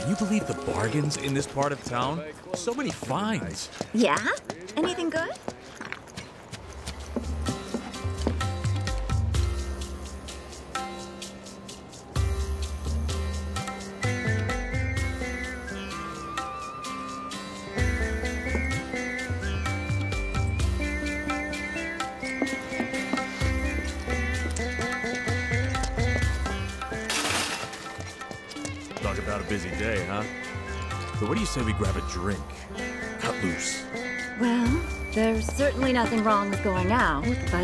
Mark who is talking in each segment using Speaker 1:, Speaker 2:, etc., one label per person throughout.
Speaker 1: you believe the bargains in this part of town? So many finds.
Speaker 2: Yeah? Anything good?
Speaker 1: Talk about a busy day, huh? So what do you say we grab a drink? Cut loose.
Speaker 2: Well, there's certainly nothing wrong with going out, but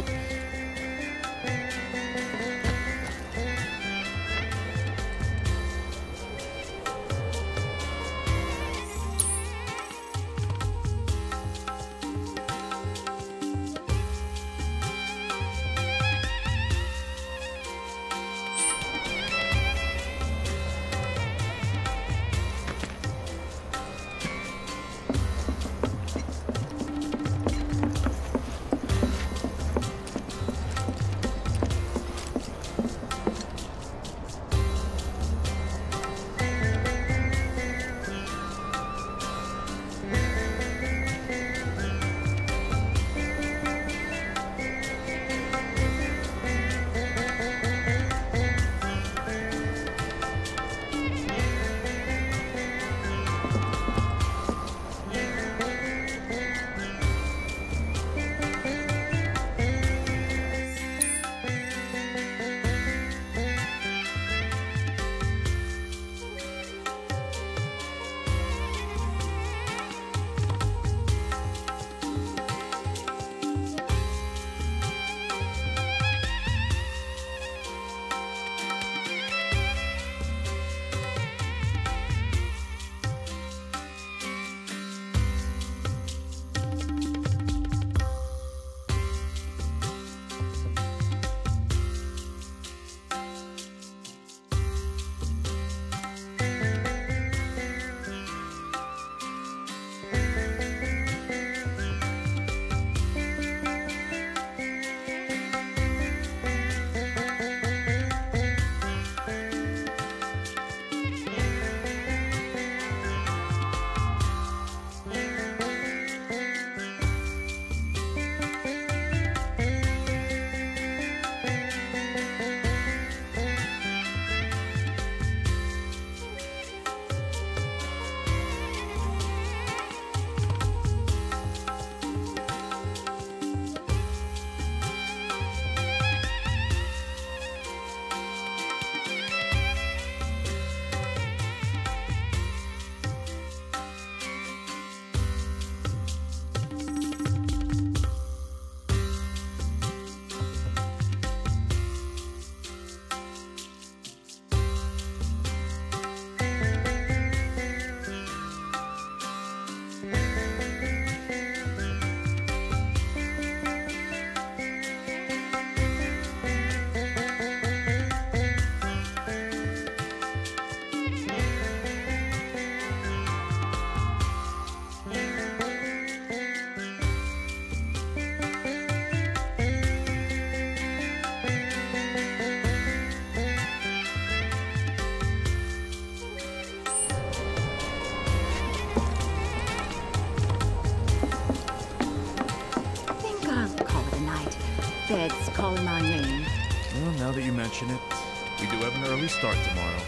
Speaker 2: bed's calling my name.
Speaker 1: Well, now that you mention it, we do have an early start tomorrow.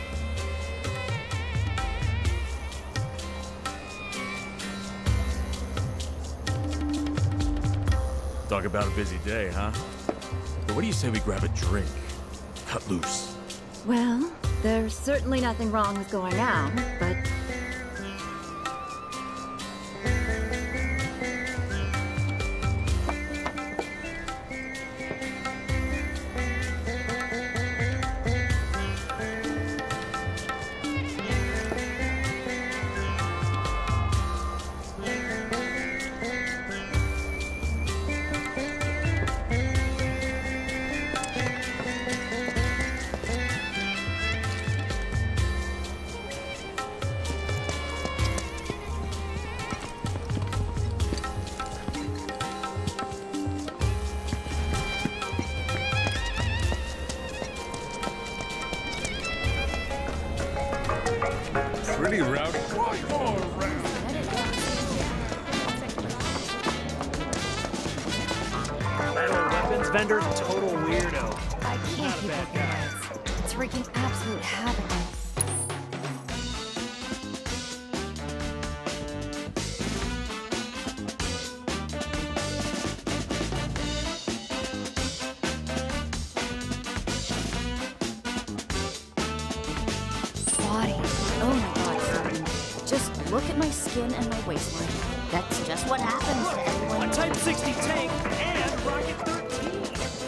Speaker 1: Talk about a busy day, huh? But what do you say we grab a drink? Cut loose.
Speaker 2: Well, there's certainly nothing wrong with going out, but
Speaker 3: pretty rowdy.
Speaker 4: Metal weapons vendor's a total weirdo.
Speaker 2: I can't keep
Speaker 4: bad
Speaker 2: up with this. It's wreaking absolute havoc. Body. Oh my god, Erwin. Just look at my skin and my waistline. That's just what happens to everyone.
Speaker 4: A Type 60 tank and Rocket 13.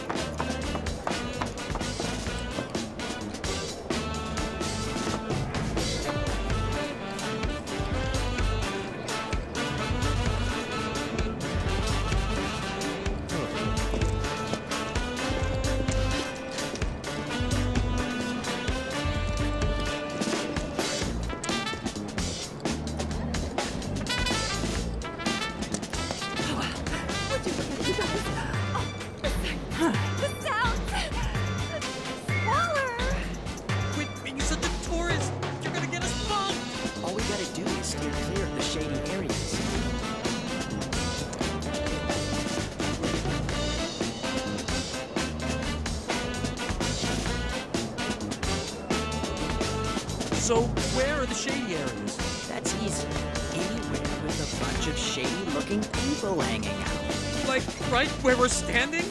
Speaker 2: The sound! Smaller!
Speaker 5: Quit being such a tourist! You're gonna get us bumped!
Speaker 6: All we gotta do is steer clear of the shady areas.
Speaker 5: So, where are the shady areas?
Speaker 6: That's easy. Anywhere with a bunch of shady-looking people hanging out.
Speaker 5: Like, right where we're standing?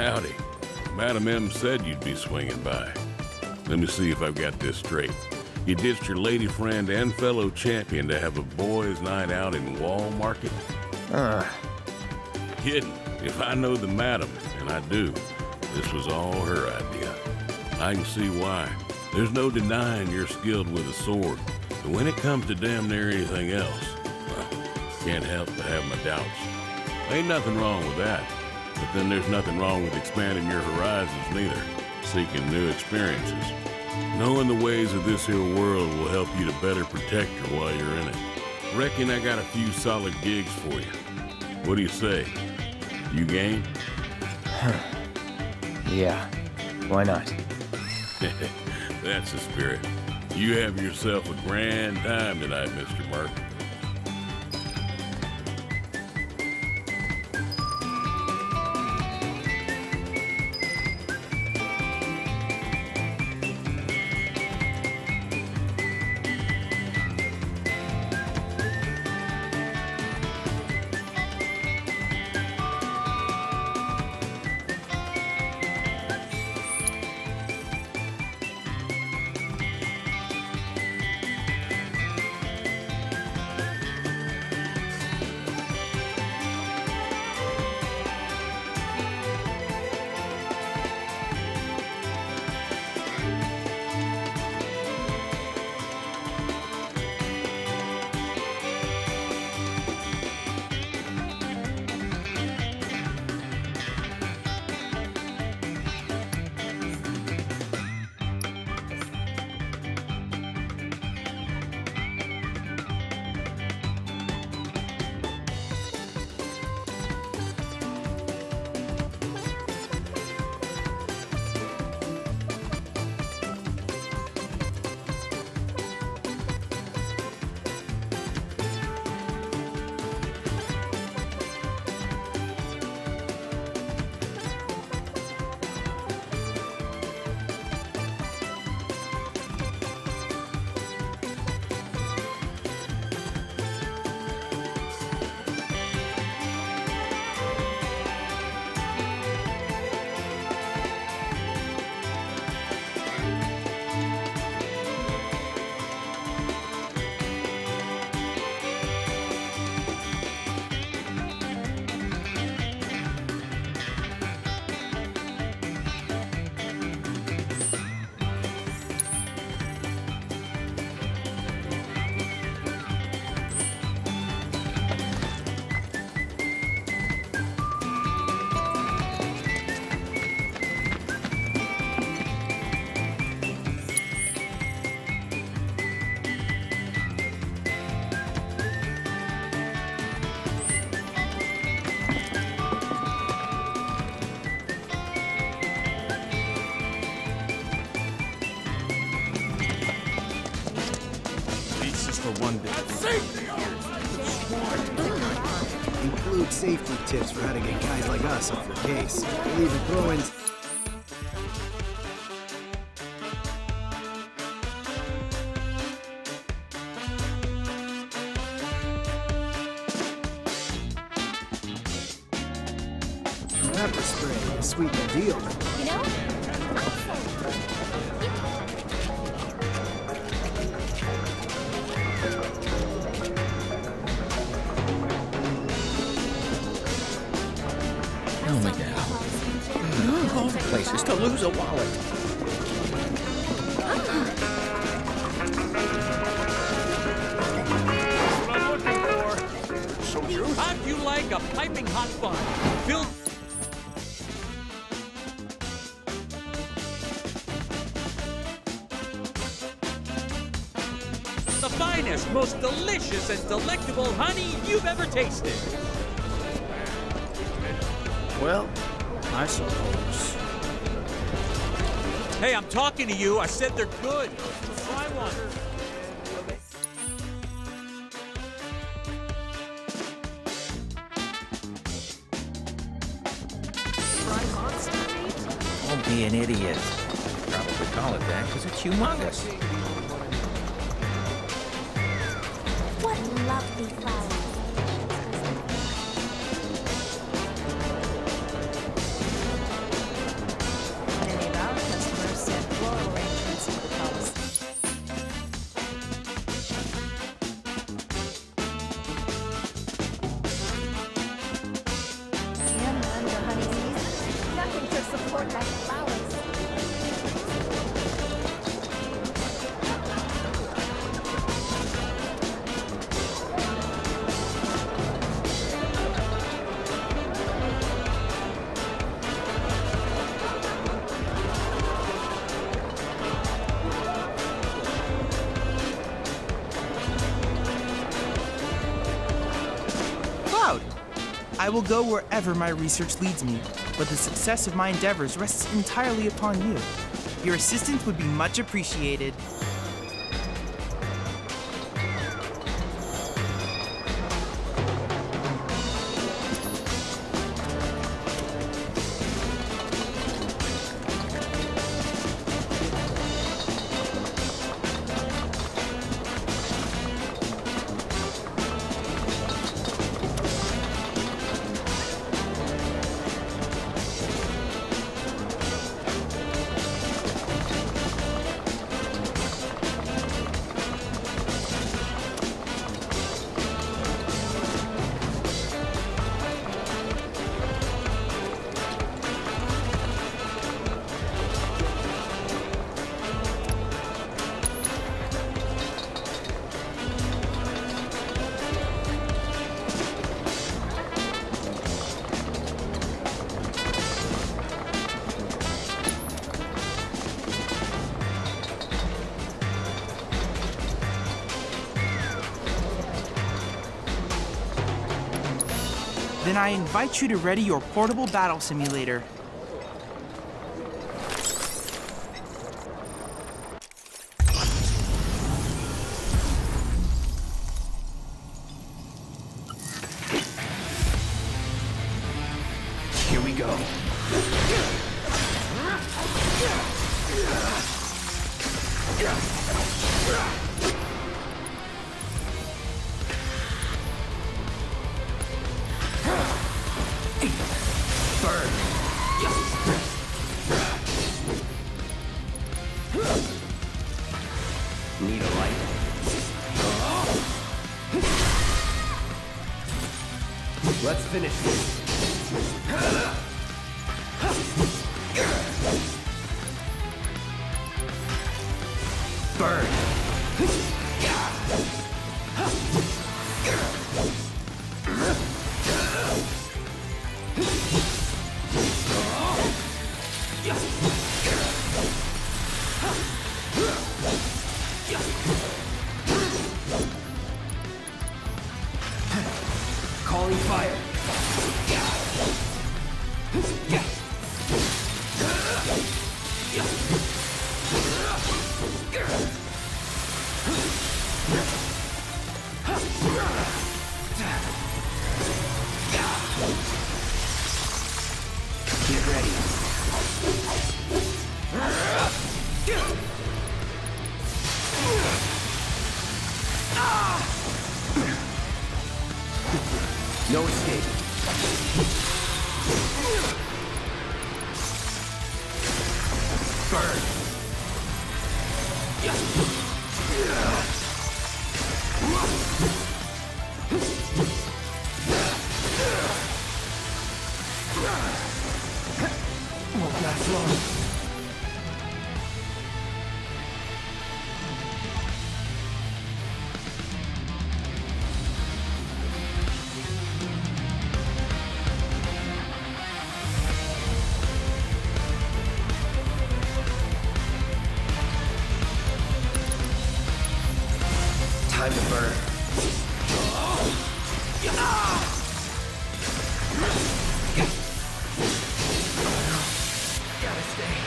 Speaker 3: Howdy. Madam M said you'd be swinging by. Let me see if I've got this straight. You ditched your lady friend and fellow champion to have a boys' night out in Wall Market? Kidding. If I know the madam, and I do, this was all her idea. I can see why. There's no denying you're skilled with a sword. But when it comes to damn near anything else, well, can't help but have my doubts. Ain't nothing wrong with that. But then there's nothing wrong with expanding your horizons neither. Seeking new experiences. Knowing the ways of this here world will help you to better protect her while you're in it. Reckon I got a few solid gigs for you. What do you say? You game?
Speaker 7: Yeah, why not?
Speaker 3: That's the spirit. You have yourself a grand time tonight, Mr. Mark.
Speaker 8: Include safety tips for how to get guys like us off the case. We'll even throw in... pepper spray to sweeten the deal.
Speaker 2: You know?
Speaker 7: Tell me now. Of all places to lose a wallet.
Speaker 4: What I'm looking for.
Speaker 5: How'd you like a piping hot bun? Filled... the finest, most delicious and delectable honey you've ever tasted.
Speaker 7: Well, I suppose.
Speaker 5: Hey, I'm talking to you. I said they're good. Try one.
Speaker 7: Don't be an idiot. Probably call it that because it's humongous.
Speaker 2: What lovely flowers.
Speaker 9: I will go wherever my research leads me, but the success of my endeavors rests entirely upon you. Your assistance would be much appreciated. Then I invite you to ready your portable battle simulator.
Speaker 10: Here we go. Burn. Need a light? Let's finish this. Burn. Calling fire. Get ready. No escape. Burn. Won't last long. Time to burn. Gotta stay.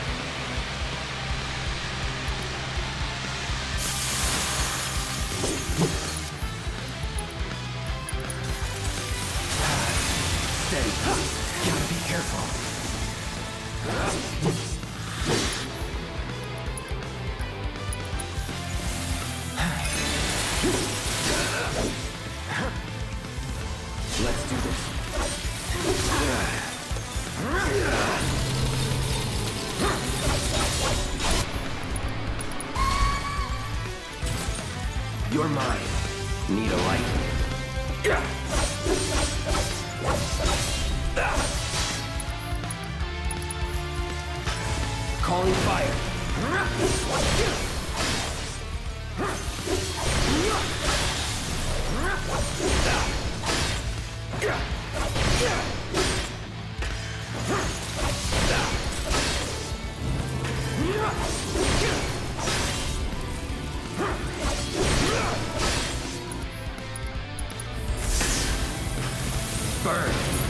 Speaker 10: Steady. Gotta be careful. Let's do this. You're mine. Need a light? Calling fire. Burn.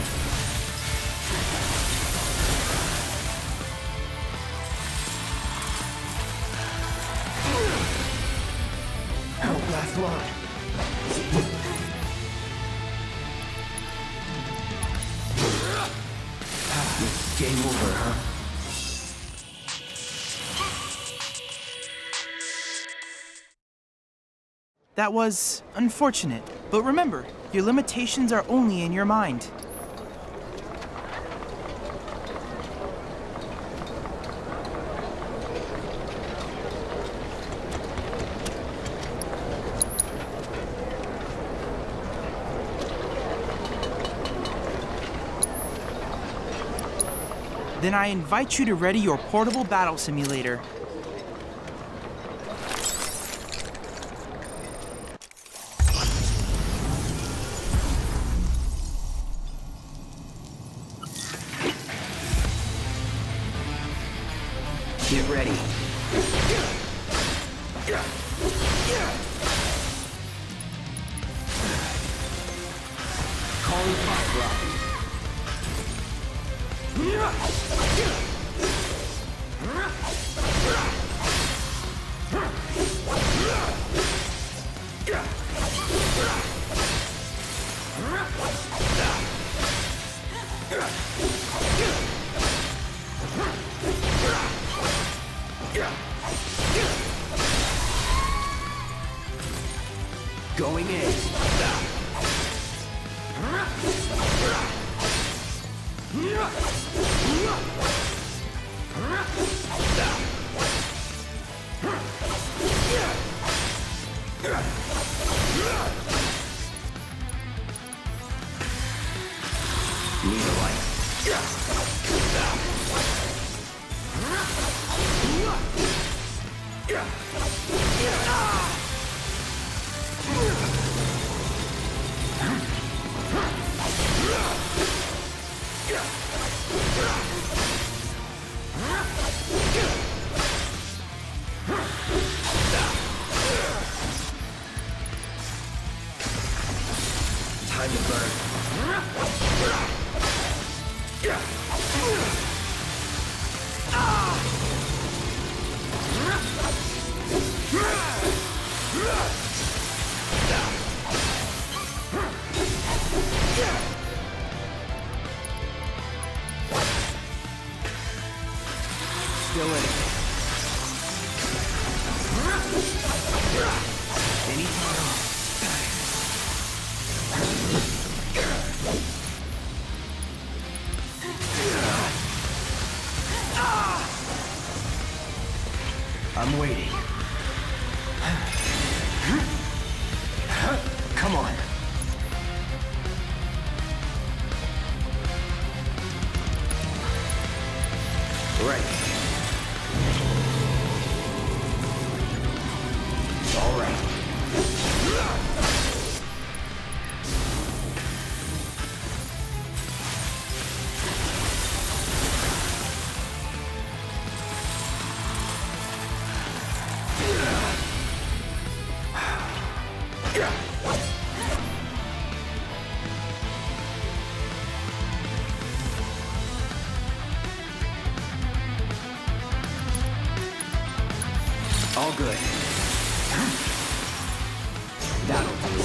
Speaker 10: Game over, huh?
Speaker 9: That was unfortunate, but remember, your limitations are only in your mind. Then I invite you to ready your portable battle simulator.
Speaker 10: Get ready. Calling Pop Rock. Going in. Need a light. Time to burn. Still in it. Anytime. I'm waiting. Come on. Right. All right. All good. That'll do.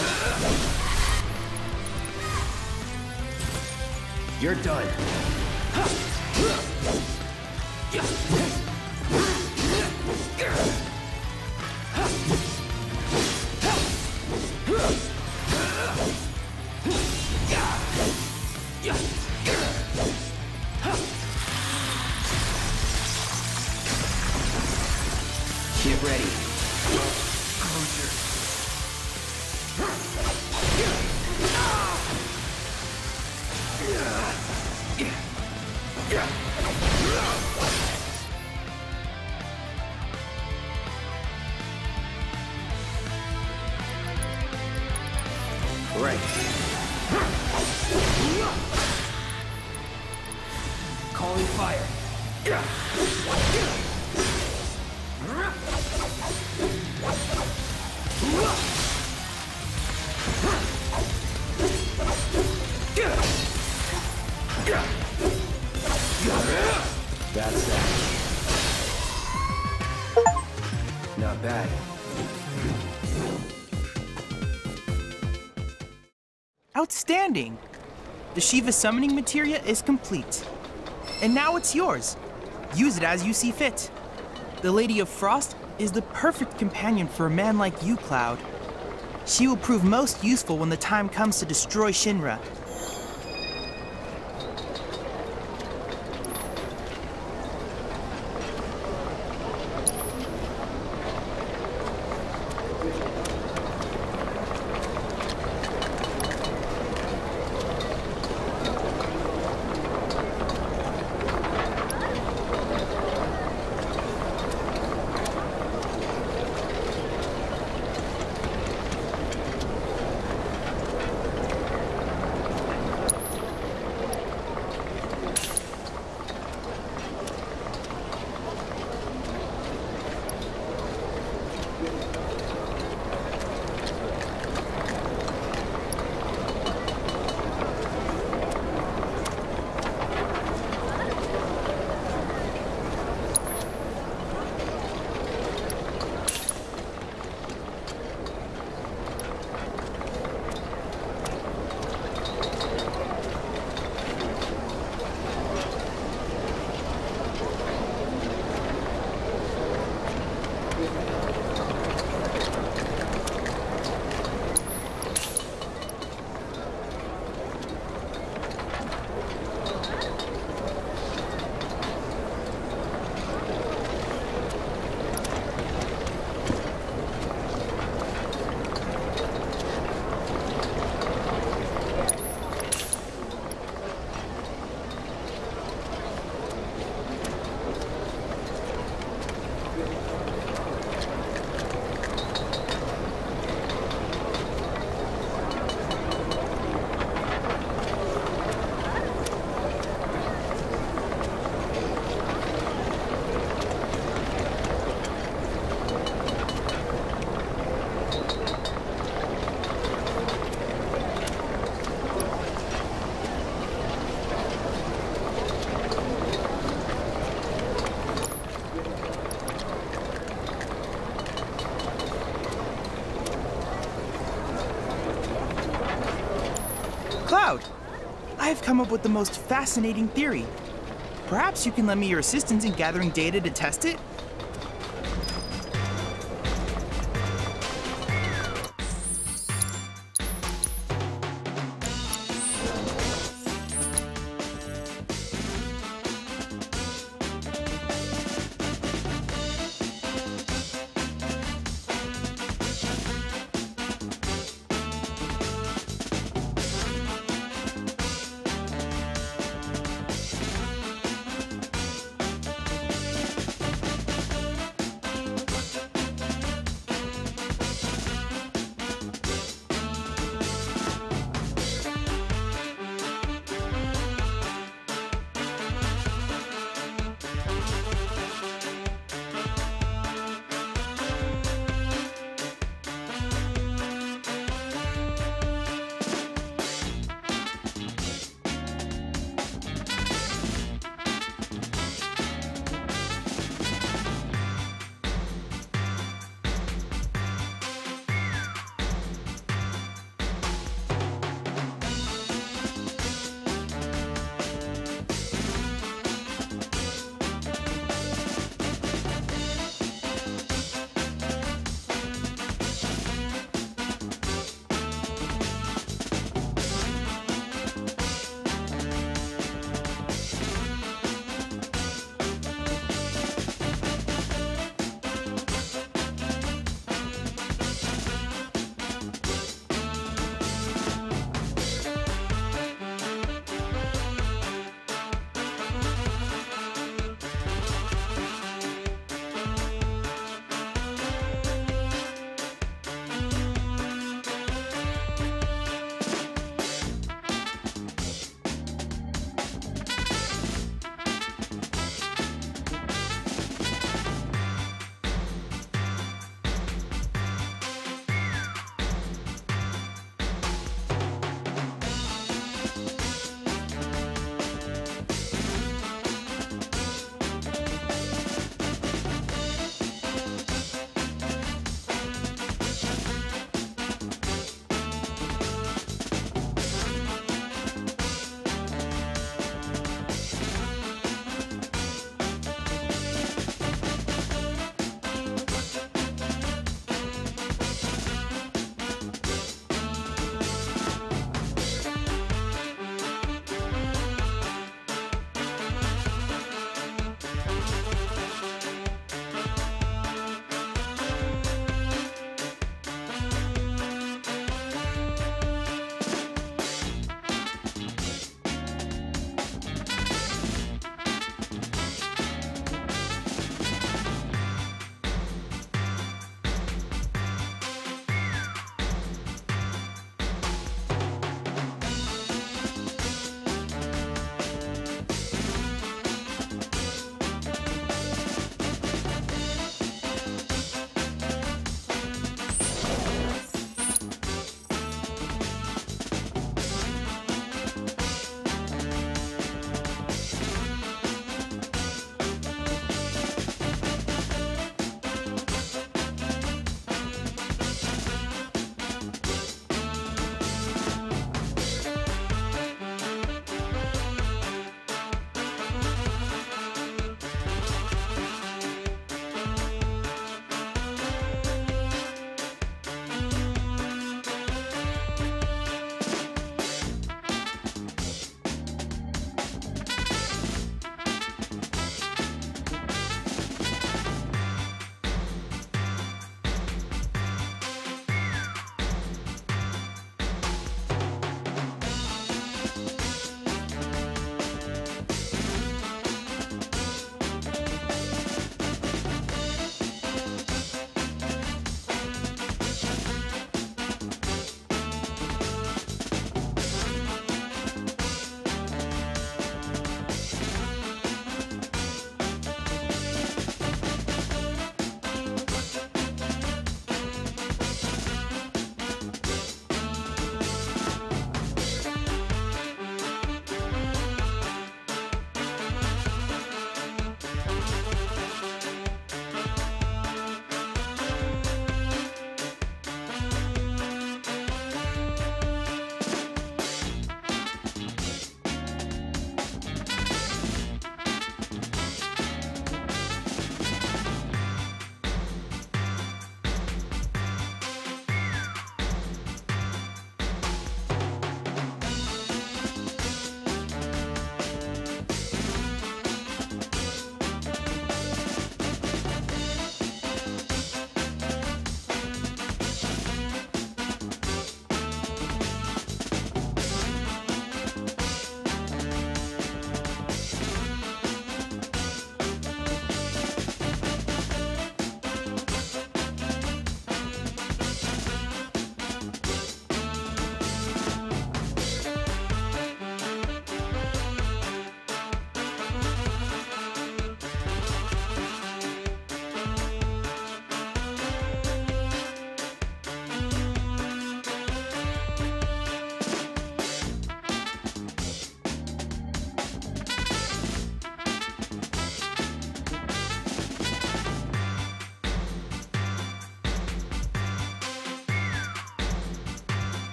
Speaker 10: You're done. Get ready. Closure. Right. Calling fire. That's that. Not bad.
Speaker 9: Outstanding! The Shiva summoning materia is complete. and now it's yours. Use it as you see fit. The Lady of Frost is the perfect companion for a man like you, Cloud. She will prove most useful when the time comes to destroy Shinra. Cloud, I have come up with the most fascinating theory. Perhaps you can lend me your assistance in gathering data to test it?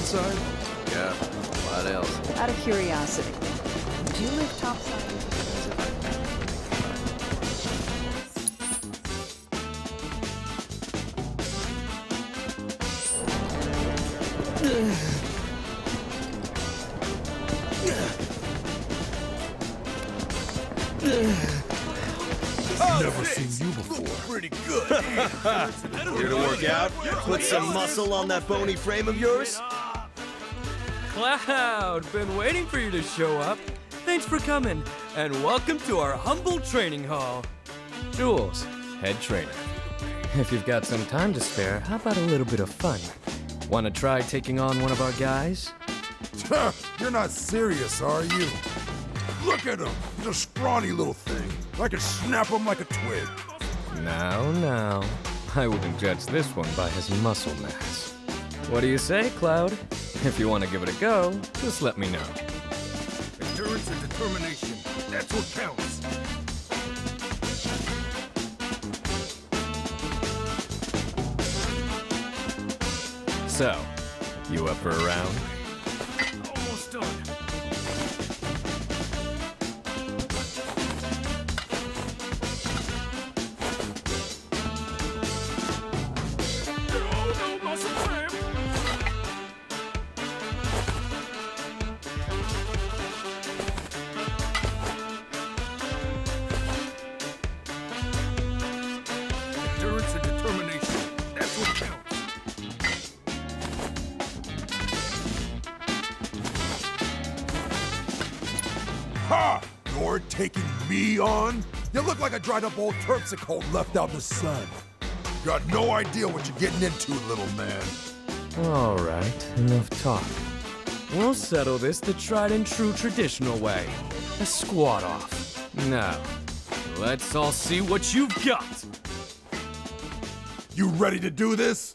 Speaker 10: topside? Yeah. What else?
Speaker 6: Out of curiosity, do you live topside into the desert?
Speaker 1: Never seen you before.
Speaker 11: Pretty good. Here to work out? Put some muscle on that bony frame of yours?
Speaker 12: Cloud, been waiting for you to show up. Thanks for coming, and welcome to our humble training hall. Jules, head trainer. If you've got some time to spare, how about a little bit of fun? Want to try taking on one of our guys?
Speaker 13: You're not serious, are you? Look at him. He's a scrawny little thing. I could snap him like a twig.
Speaker 12: Now. I wouldn't judge this one by his muscle mass. What do you say, Cloud? If you want to give it a go, just let me know.
Speaker 13: Endurance and determination. That's what counts.
Speaker 12: So, you up for a round?
Speaker 13: Almost done. Endurance and determination. That's what counts. Ha! You're taking me on? You look like a dried up old terpsichore left out in the sun. Got no idea what you're getting into, little man.
Speaker 12: All right, enough talk. We'll settle this the tried and true traditional way. A squat off. Now, let's all see what you've got.
Speaker 13: You ready to do this?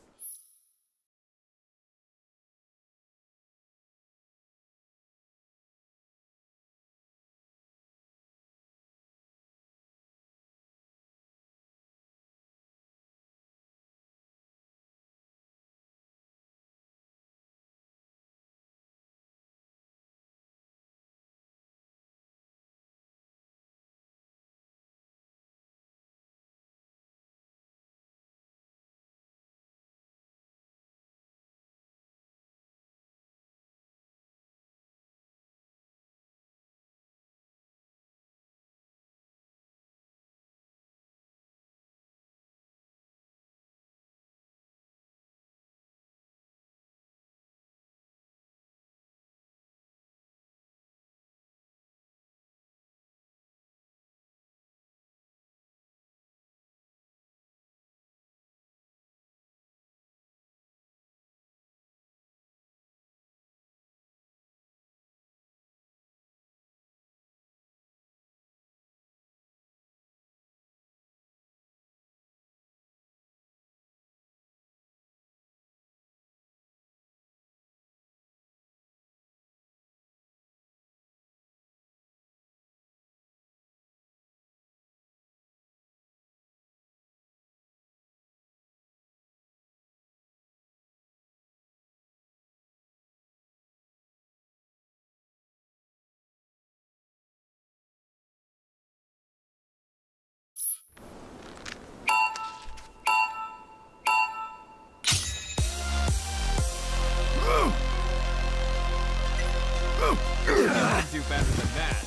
Speaker 12: You can do better than that.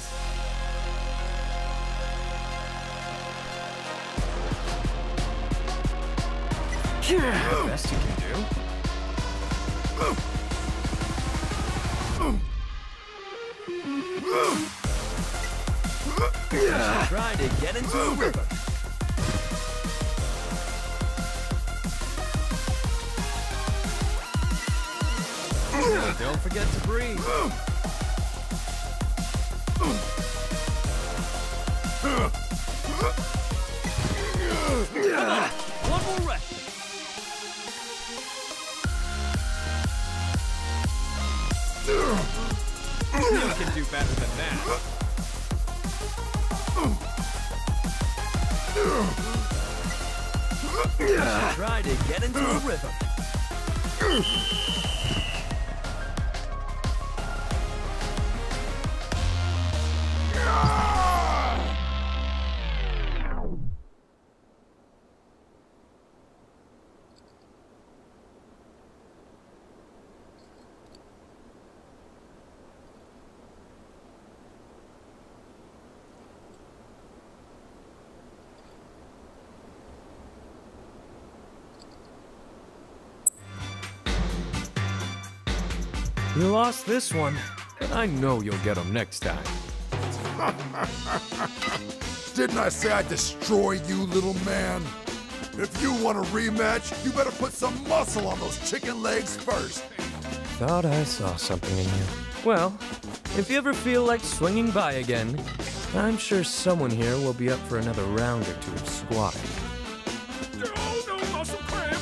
Speaker 12: The best you can do. Try to get into a rhythm. Don't forget to breathe. One more rest. You can do better than that. Try to get into a rhythm. You lost this one, but I know you'll get them next time.
Speaker 13: Didn't I say I'd destroy you, little man? If you want a rematch, you better put some muscle on those chicken legs first.
Speaker 12: Thought I saw something in you. Well, if you ever feel like swinging by again, I'm sure someone here will be up for another round or two of squatting.
Speaker 4: Oh, no, muscle cramp.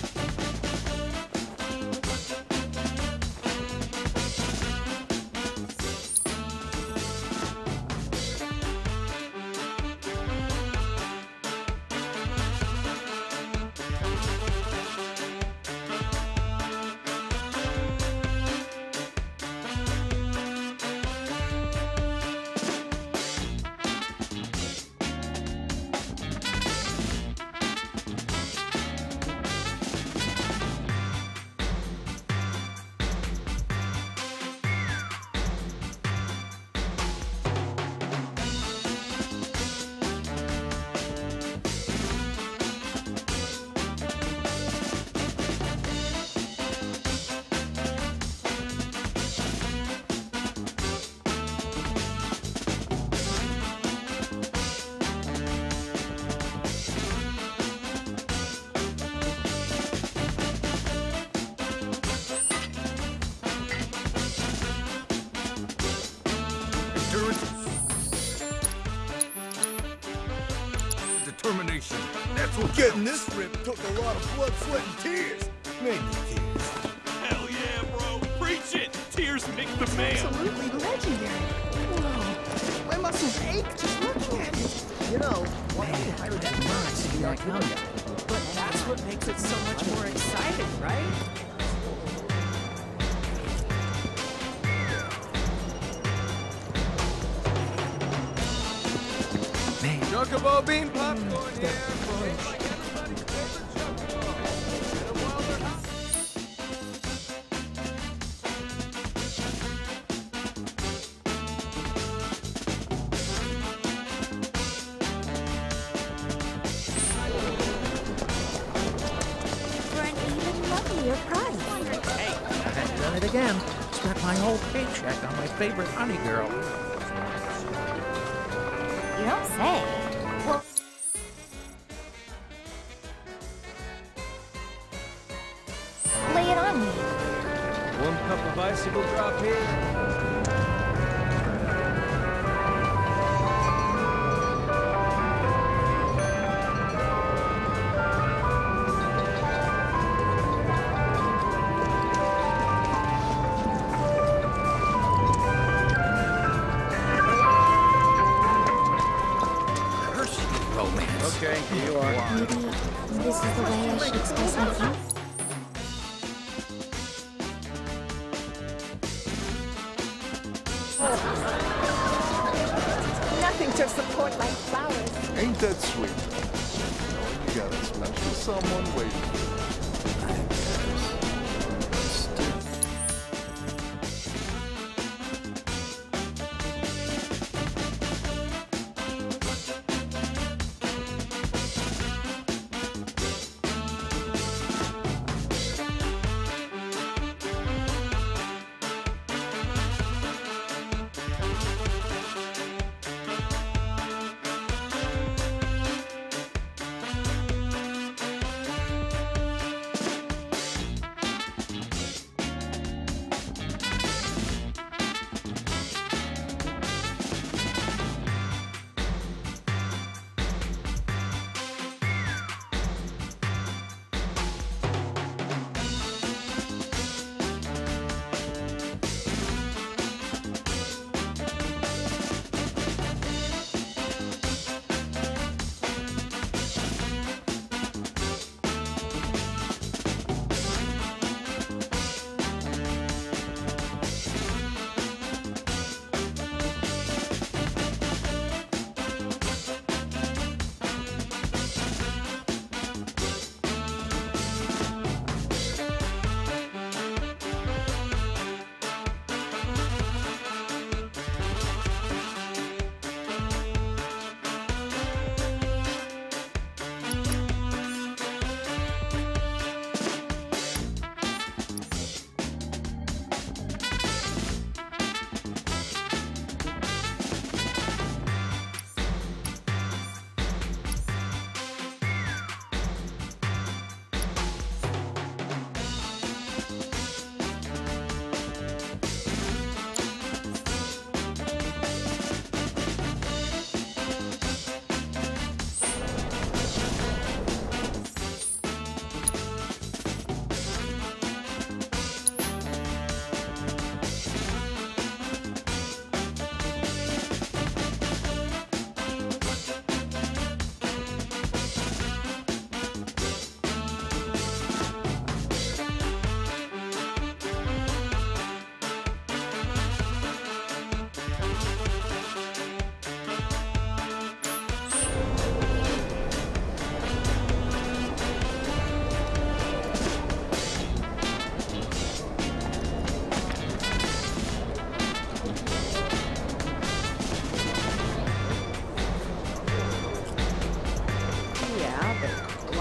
Speaker 13: Determination. That's what getting this rip took a lot of blood, sweat, and tears. Mainly tears.
Speaker 4: Hell yeah, bro. Preach it. Tears make the man.
Speaker 8: Absolutely legendary. Whoa. My muscles ache just looking at it. You know, why don't you hire that man to be that guy?
Speaker 6: But that's what makes it so much more exciting, right?
Speaker 5: Chocobo bean popcorn here.
Speaker 2: For an even lovelier price.
Speaker 7: Hey, I had done it again. Spent my whole paycheck on my favorite honey girl.
Speaker 2: You don't say. Well, lay it on me.
Speaker 5: One cup of icicle drop here.
Speaker 7: Okay, here you are.
Speaker 2: Maybe this is the way I should express my feelings.
Speaker 14: Nothing to support like flowers.
Speaker 13: Ain't that sweet? You got a special someone waiting for you.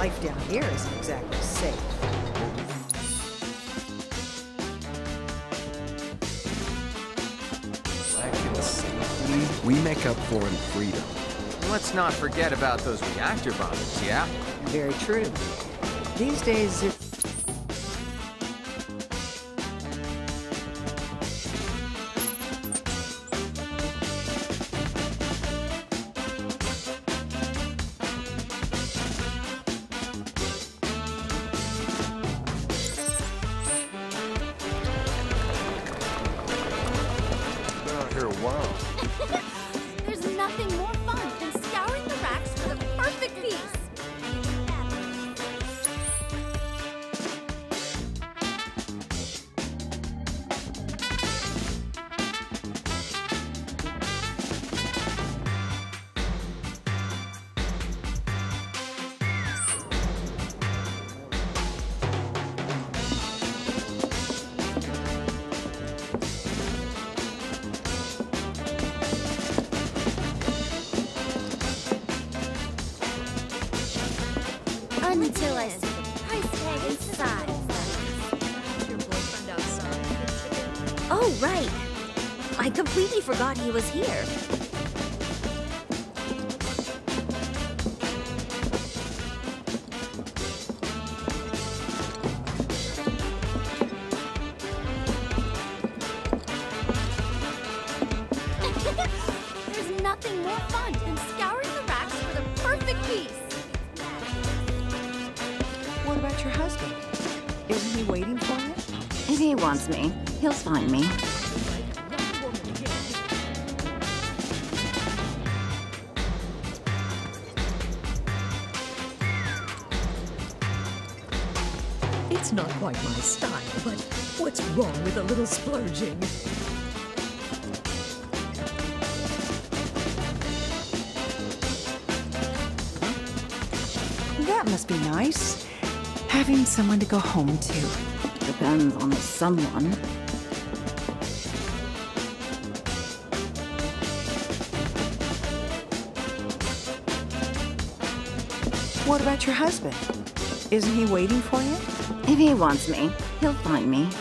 Speaker 15: Life down here isn't exactly safe.
Speaker 16: Lack in safety, we make up for in freedom.
Speaker 7: Let's not forget about those reactor bombs, yeah?
Speaker 15: Very true. These days, if
Speaker 2: There's nothing more fun than scouring the racks for the perfect piece. Until I see the price tag inside.
Speaker 17: Your boyfriend outside.
Speaker 2: Oh, right. I completely forgot he was here. There's nothing more fun than scouring the racks for the perfect piece.
Speaker 15: what about your husband? Isn't he waiting for you?
Speaker 2: If he wants me, he'll find me.
Speaker 17: It's not quite my style, but what's wrong with a little splurging?
Speaker 15: That must be nice. Having someone to go home to.
Speaker 2: Depends on the someone.
Speaker 15: What about your husband? Isn't he waiting for you?
Speaker 2: If he wants me, he'll find me.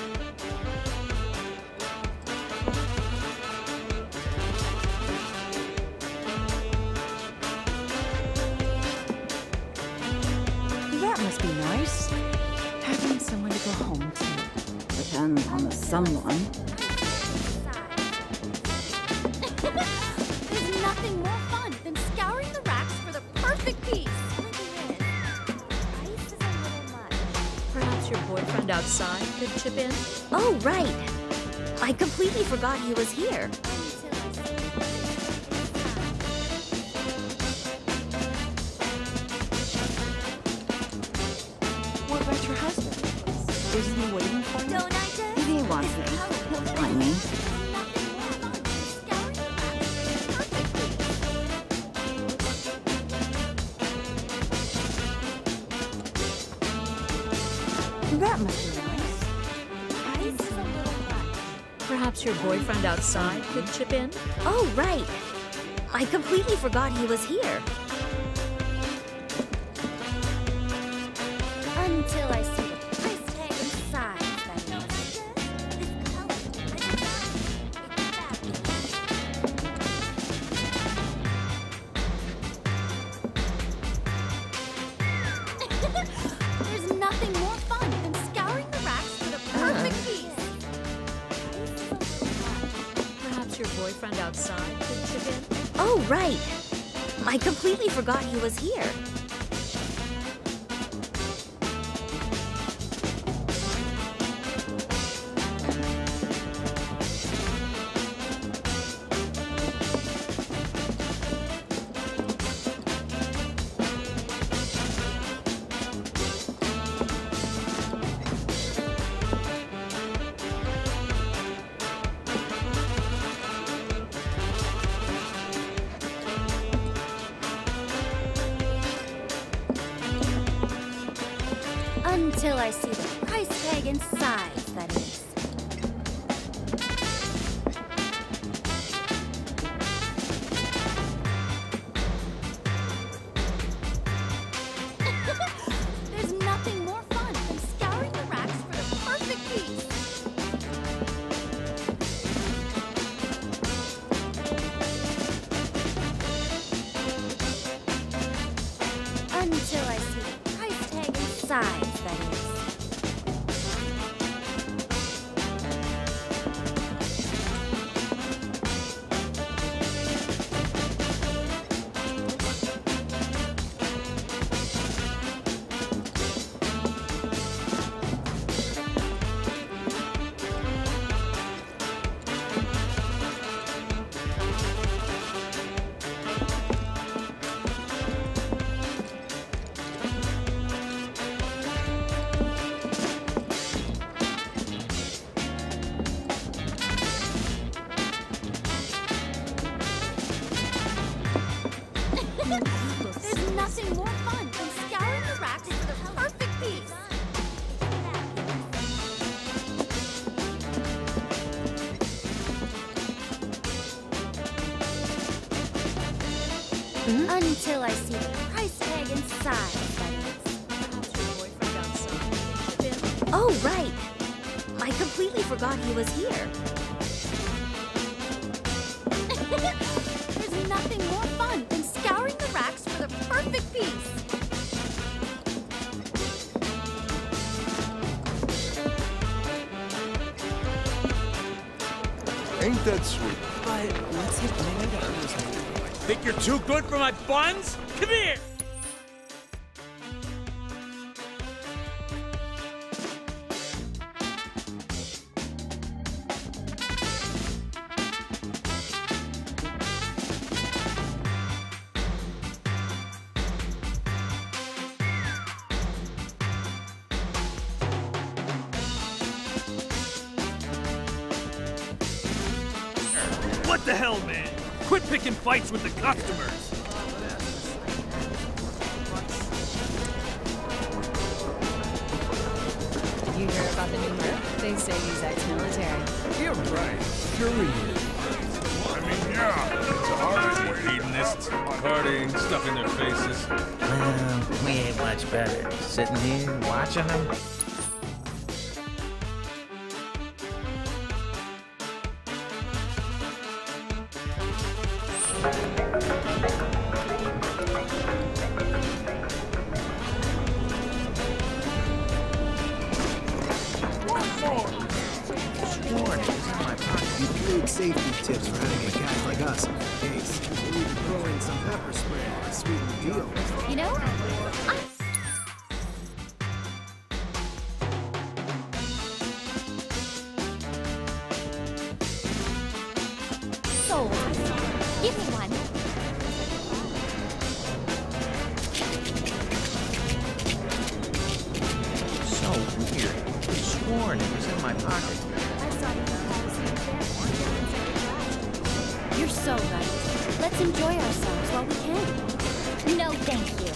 Speaker 15: That must be nice. Having someone to go home to.
Speaker 2: Depends on the someone. There's nothing more fun than scouring the racks for the perfect piece.
Speaker 17: Perhaps your boyfriend outside could chip in?
Speaker 2: Oh, right. I completely forgot he was here.
Speaker 15: What about your husband? Isn't he waiting for you?
Speaker 2: If he wants me, he'll find me.
Speaker 15: That must be nice.
Speaker 17: Perhaps your boyfriend outside could chip in?
Speaker 2: Oh, right. I completely forgot he was here. Until I see the price tag inside, that is. There's nothing more fun than scouring the racks for the perfect piece.
Speaker 17: Perhaps your boyfriend outside could chip in?
Speaker 2: Oh, right. I completely forgot he was here. Until I see the price tag inside, that is. Until I see the price tag inside, that is. Oh, right. I completely forgot he was here. There's nothing more fun than scouring the racks for the perfect piece.
Speaker 13: Ain't that sweet?
Speaker 6: But what's it made of?
Speaker 5: Think you're too good for my buns? Come here! What the hell, man? Quit picking fights with the customers!
Speaker 15: Did you hear about the new Merc? They say he's ex-military.
Speaker 16: You're right. Curious.
Speaker 18: I mean, yeah, it's a hard way. Hedonists, partying, stuff in their faces.
Speaker 7: Well, we ain't much better. Sitting here watching them.
Speaker 8: Safety tips for how to get guys like us in case. We need to throw in some pepper spray to sweeten the deal.
Speaker 2: You know, sold. Give me one.
Speaker 7: So weird. I could've sworn it was in my pocket.
Speaker 2: You're so right. Let's enjoy ourselves while we can. No, thank you.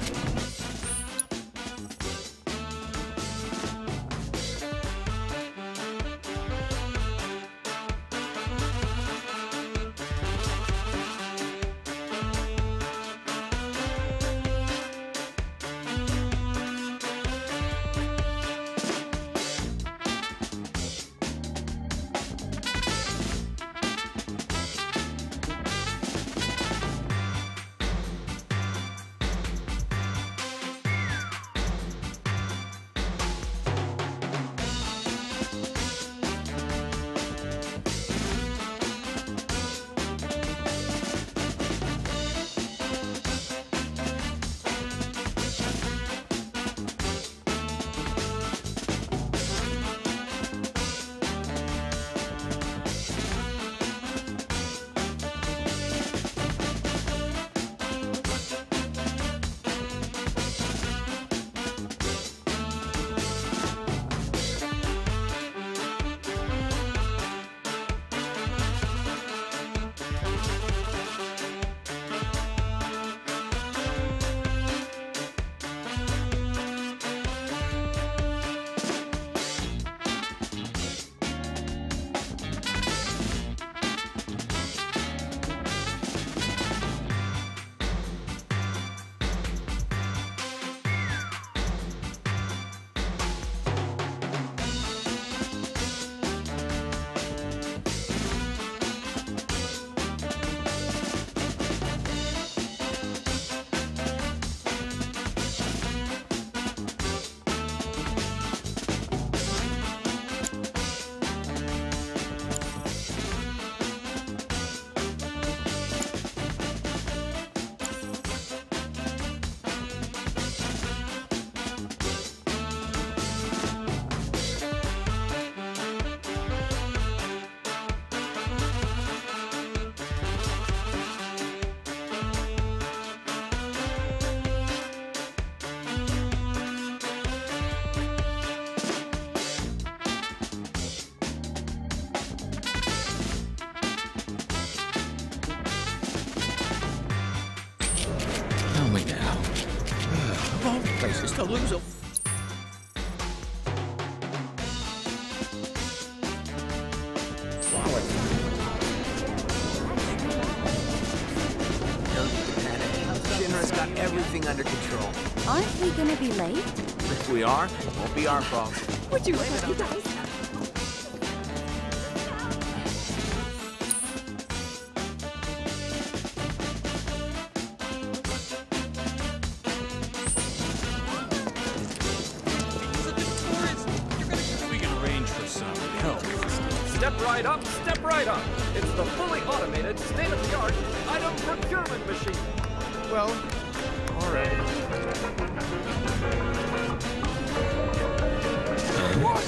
Speaker 7: Places to lose a... Don't need to panic.
Speaker 8: everything under control.
Speaker 2: Aren't we gonna be late?
Speaker 8: If we are, it won't be our fault.
Speaker 17: Would you like you guys?
Speaker 18: We can arrange for some help.
Speaker 12: Step right up, step right up. It's the fully automated, state-of-the-art item procurement machine.
Speaker 8: Well, all right.
Speaker 13: What?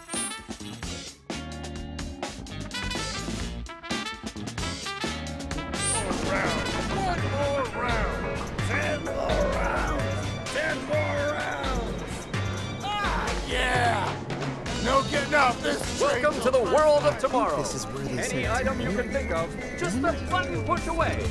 Speaker 13: One more round. 10 more rounds. 10 more rounds. Ah, yeah. No getting off this train.
Speaker 12: Welcome to the world of tomorrow.
Speaker 8: This is where they
Speaker 12: Any item you can think of, just a button push away.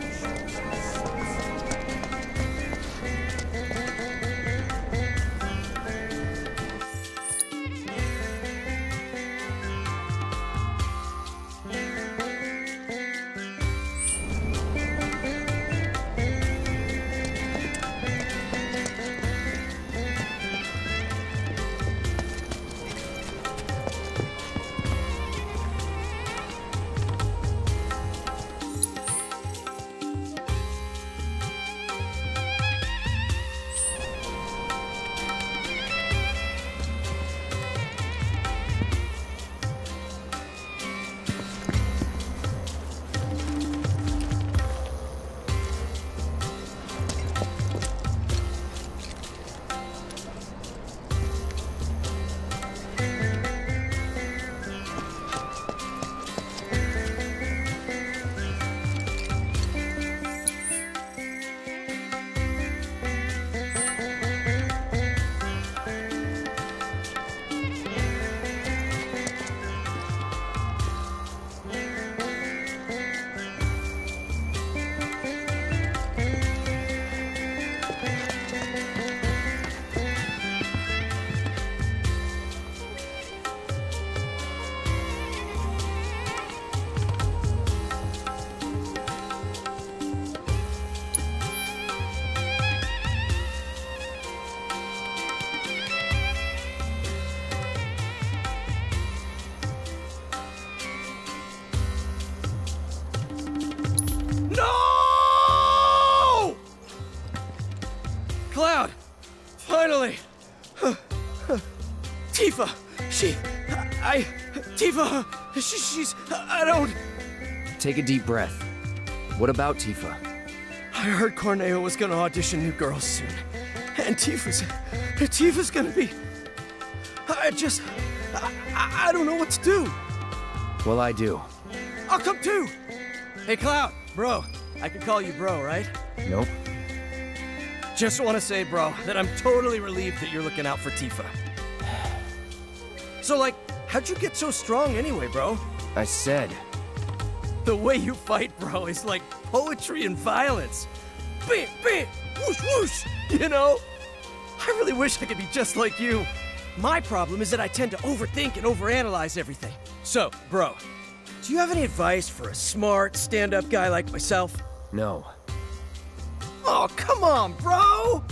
Speaker 5: No! Cloud! Finally! Tifa! She's... I don't...
Speaker 16: Take a deep breath. What about Tifa?
Speaker 5: I heard Corneo was gonna audition new girls soon. And Tifa's gonna be... I don't know what to do.
Speaker 16: Well, I do.
Speaker 5: I'll come too! Hey, Cloud, bro. I can call you bro, right?
Speaker 16: Nope.
Speaker 5: Just want to say, bro, that I'm totally relieved that you're looking out for Tifa. So, like, how'd you get so strong anyway, bro?
Speaker 16: I said.
Speaker 5: The way you fight, bro, is like poetry and violence. Bam, bam, whoosh, whoosh, you know? I really wish I could be just like you. My problem is that I tend to overthink and overanalyze everything. So, bro, do you have any advice for a smart, stand-up guy like myself?
Speaker 16: No.
Speaker 5: Oh, come on, bro!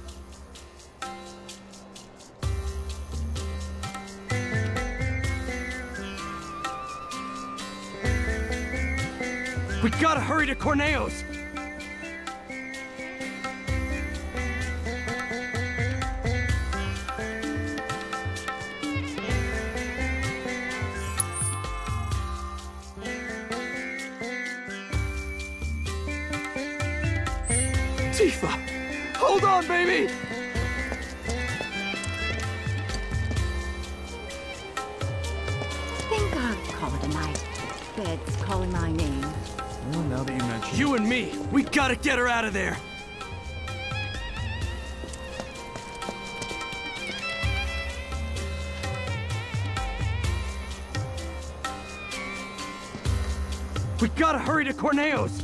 Speaker 5: We gotta hurry to Corneo's! Tifa! Hold on, baby!
Speaker 15: Think I'll call it a night. Bed's calling my name.
Speaker 1: Well, now that you mention
Speaker 5: You and me, we gotta get her out of there! We gotta hurry to Corneo's!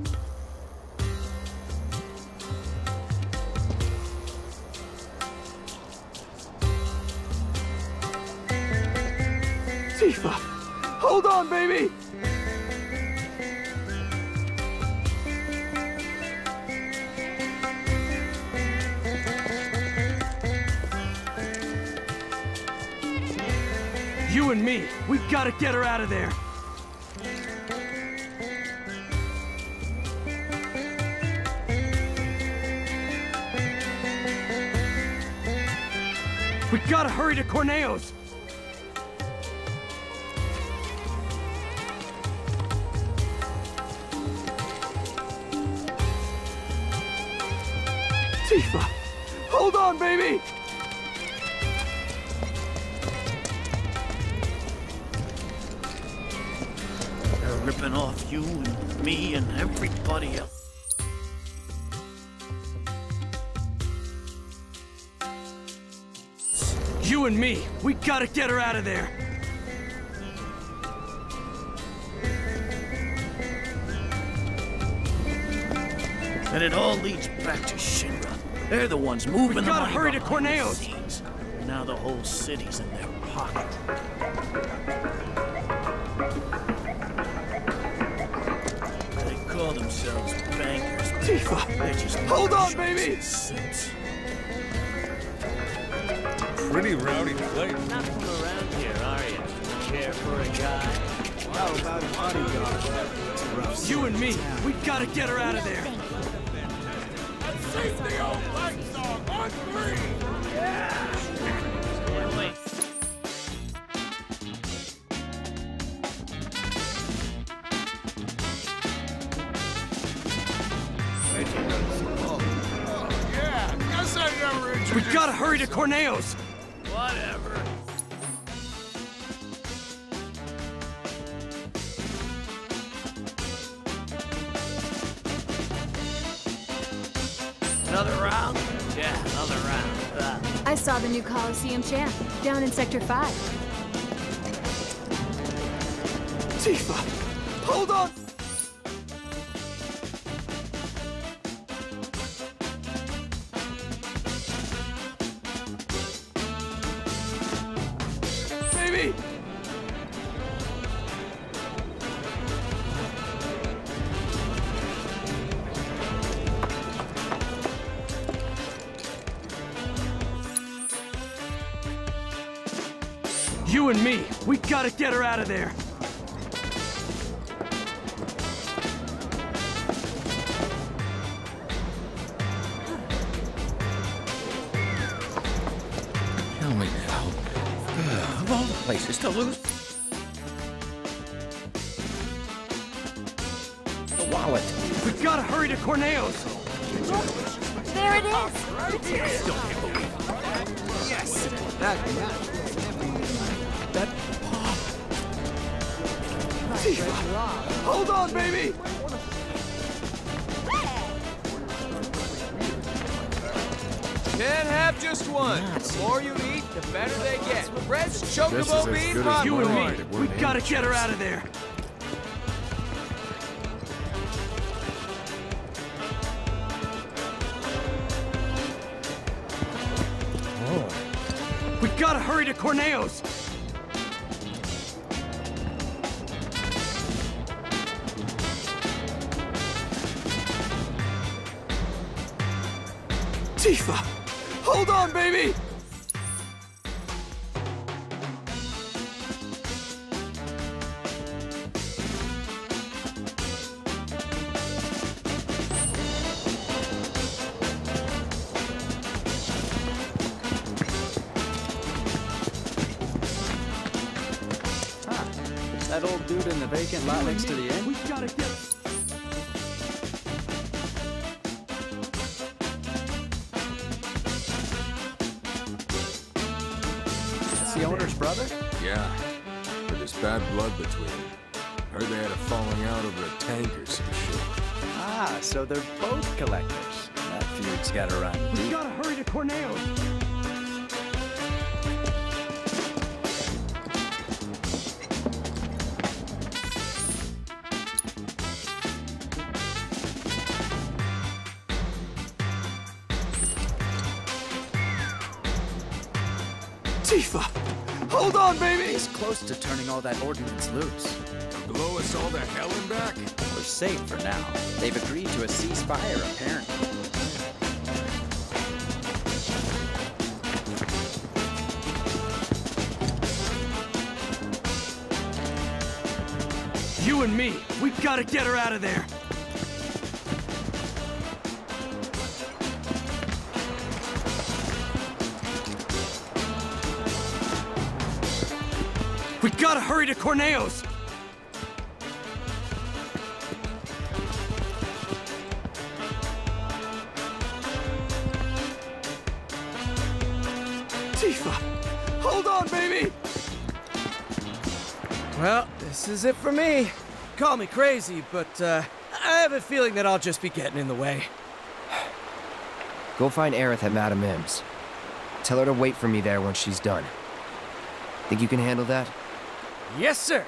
Speaker 5: Tifa! Hold on, baby! You and me, we gotta get her out of there. We gotta hurry to Corneo's. Tifa, hold on, baby.
Speaker 19: They're ripping off you and me and everybody else.
Speaker 5: You and me, we gotta get her out of there.
Speaker 19: And it all leads back to Shinra. They're the ones moving the money.
Speaker 5: We gotta hurry to
Speaker 19: behind the
Speaker 5: Corneo's.
Speaker 19: scenes. Now the whole city's in their pocket. They call themselves bankers.
Speaker 5: Tifa,
Speaker 19: They're just
Speaker 5: hold on, baby.
Speaker 19: Simps.
Speaker 18: Pretty rowdy place.
Speaker 20: Not from around here, are you? Care for a guy?
Speaker 8: How about a bodyguard?
Speaker 5: You and me, we gotta get her out of there.
Speaker 13: Sing the old fight song on 3!
Speaker 20: Yeah, wait.
Speaker 13: Yeah, guess I never introduced
Speaker 5: We gotta hurry to Corneo's.
Speaker 20: Whatever. Another round? Yeah, another round.
Speaker 2: I saw the new Coliseum champ down in Sector 5.
Speaker 5: Tifa, hold on. Baby! You and me, we gotta get her out of there.
Speaker 7: Tell me now. Of all the places to lose the wallet.
Speaker 5: We gotta hurry to Corneo's.
Speaker 2: There it is.
Speaker 8: Yes! That
Speaker 5: Tifa, hold on, baby.
Speaker 12: Can't have just one. The more you eat, the better they get. Fresh chocobo bean pop.
Speaker 5: You and me, we gotta get her out of there. We gotta hurry to Corneo's. Tifa, hold on, baby.
Speaker 6: That old dude in the vacant lot next to the inn?
Speaker 5: We gotta get.
Speaker 6: It's the owner's brother?
Speaker 21: Yeah, but there's bad blood between them. Heard they had a falling out over a tank or some shit.
Speaker 6: Ah, so they're both collectors. That feud's gotta run
Speaker 5: We
Speaker 6: deep.
Speaker 5: gotta hurry to Corneo's. Tifa, hold on, baby.
Speaker 6: He's close to turning all that ordnance loose.
Speaker 21: Blow us all to hell and back?
Speaker 6: We're safe for now. They've agreed to a ceasefire, apparently.
Speaker 5: you and me. We gotta get her out of there. We gotta hurry to Corneo's! Tifa! Hold on, baby! Well, this is it for me. Call me crazy, but, I have a feeling that I'll just be getting in the way.
Speaker 3: Go find Aerith at Madame M's. Tell her to wait for me there when she's done. Think you can handle that?
Speaker 5: Yes, sir!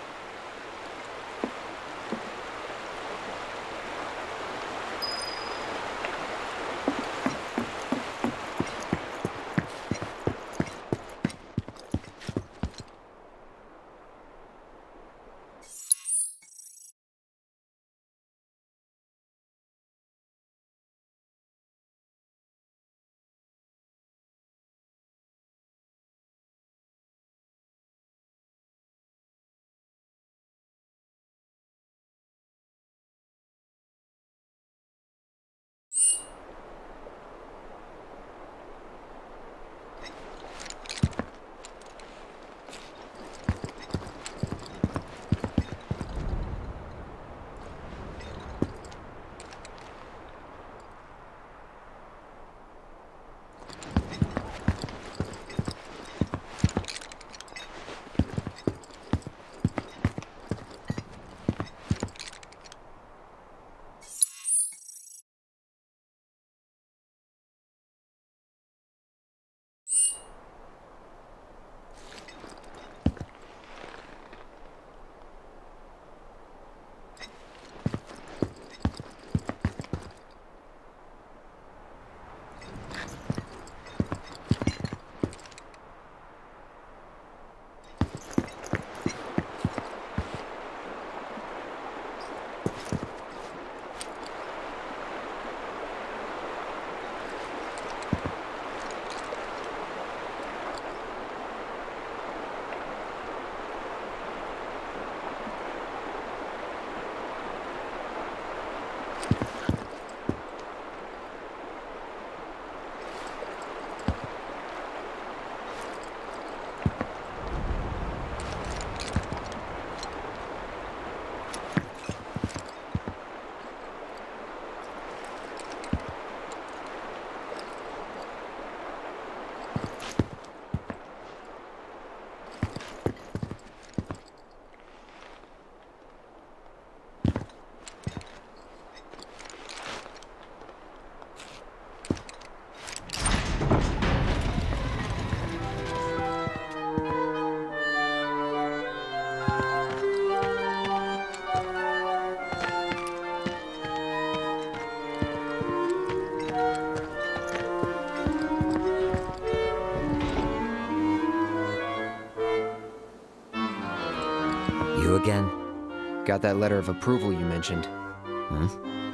Speaker 3: Again? Got that letter of approval you mentioned.
Speaker 22: Hmm?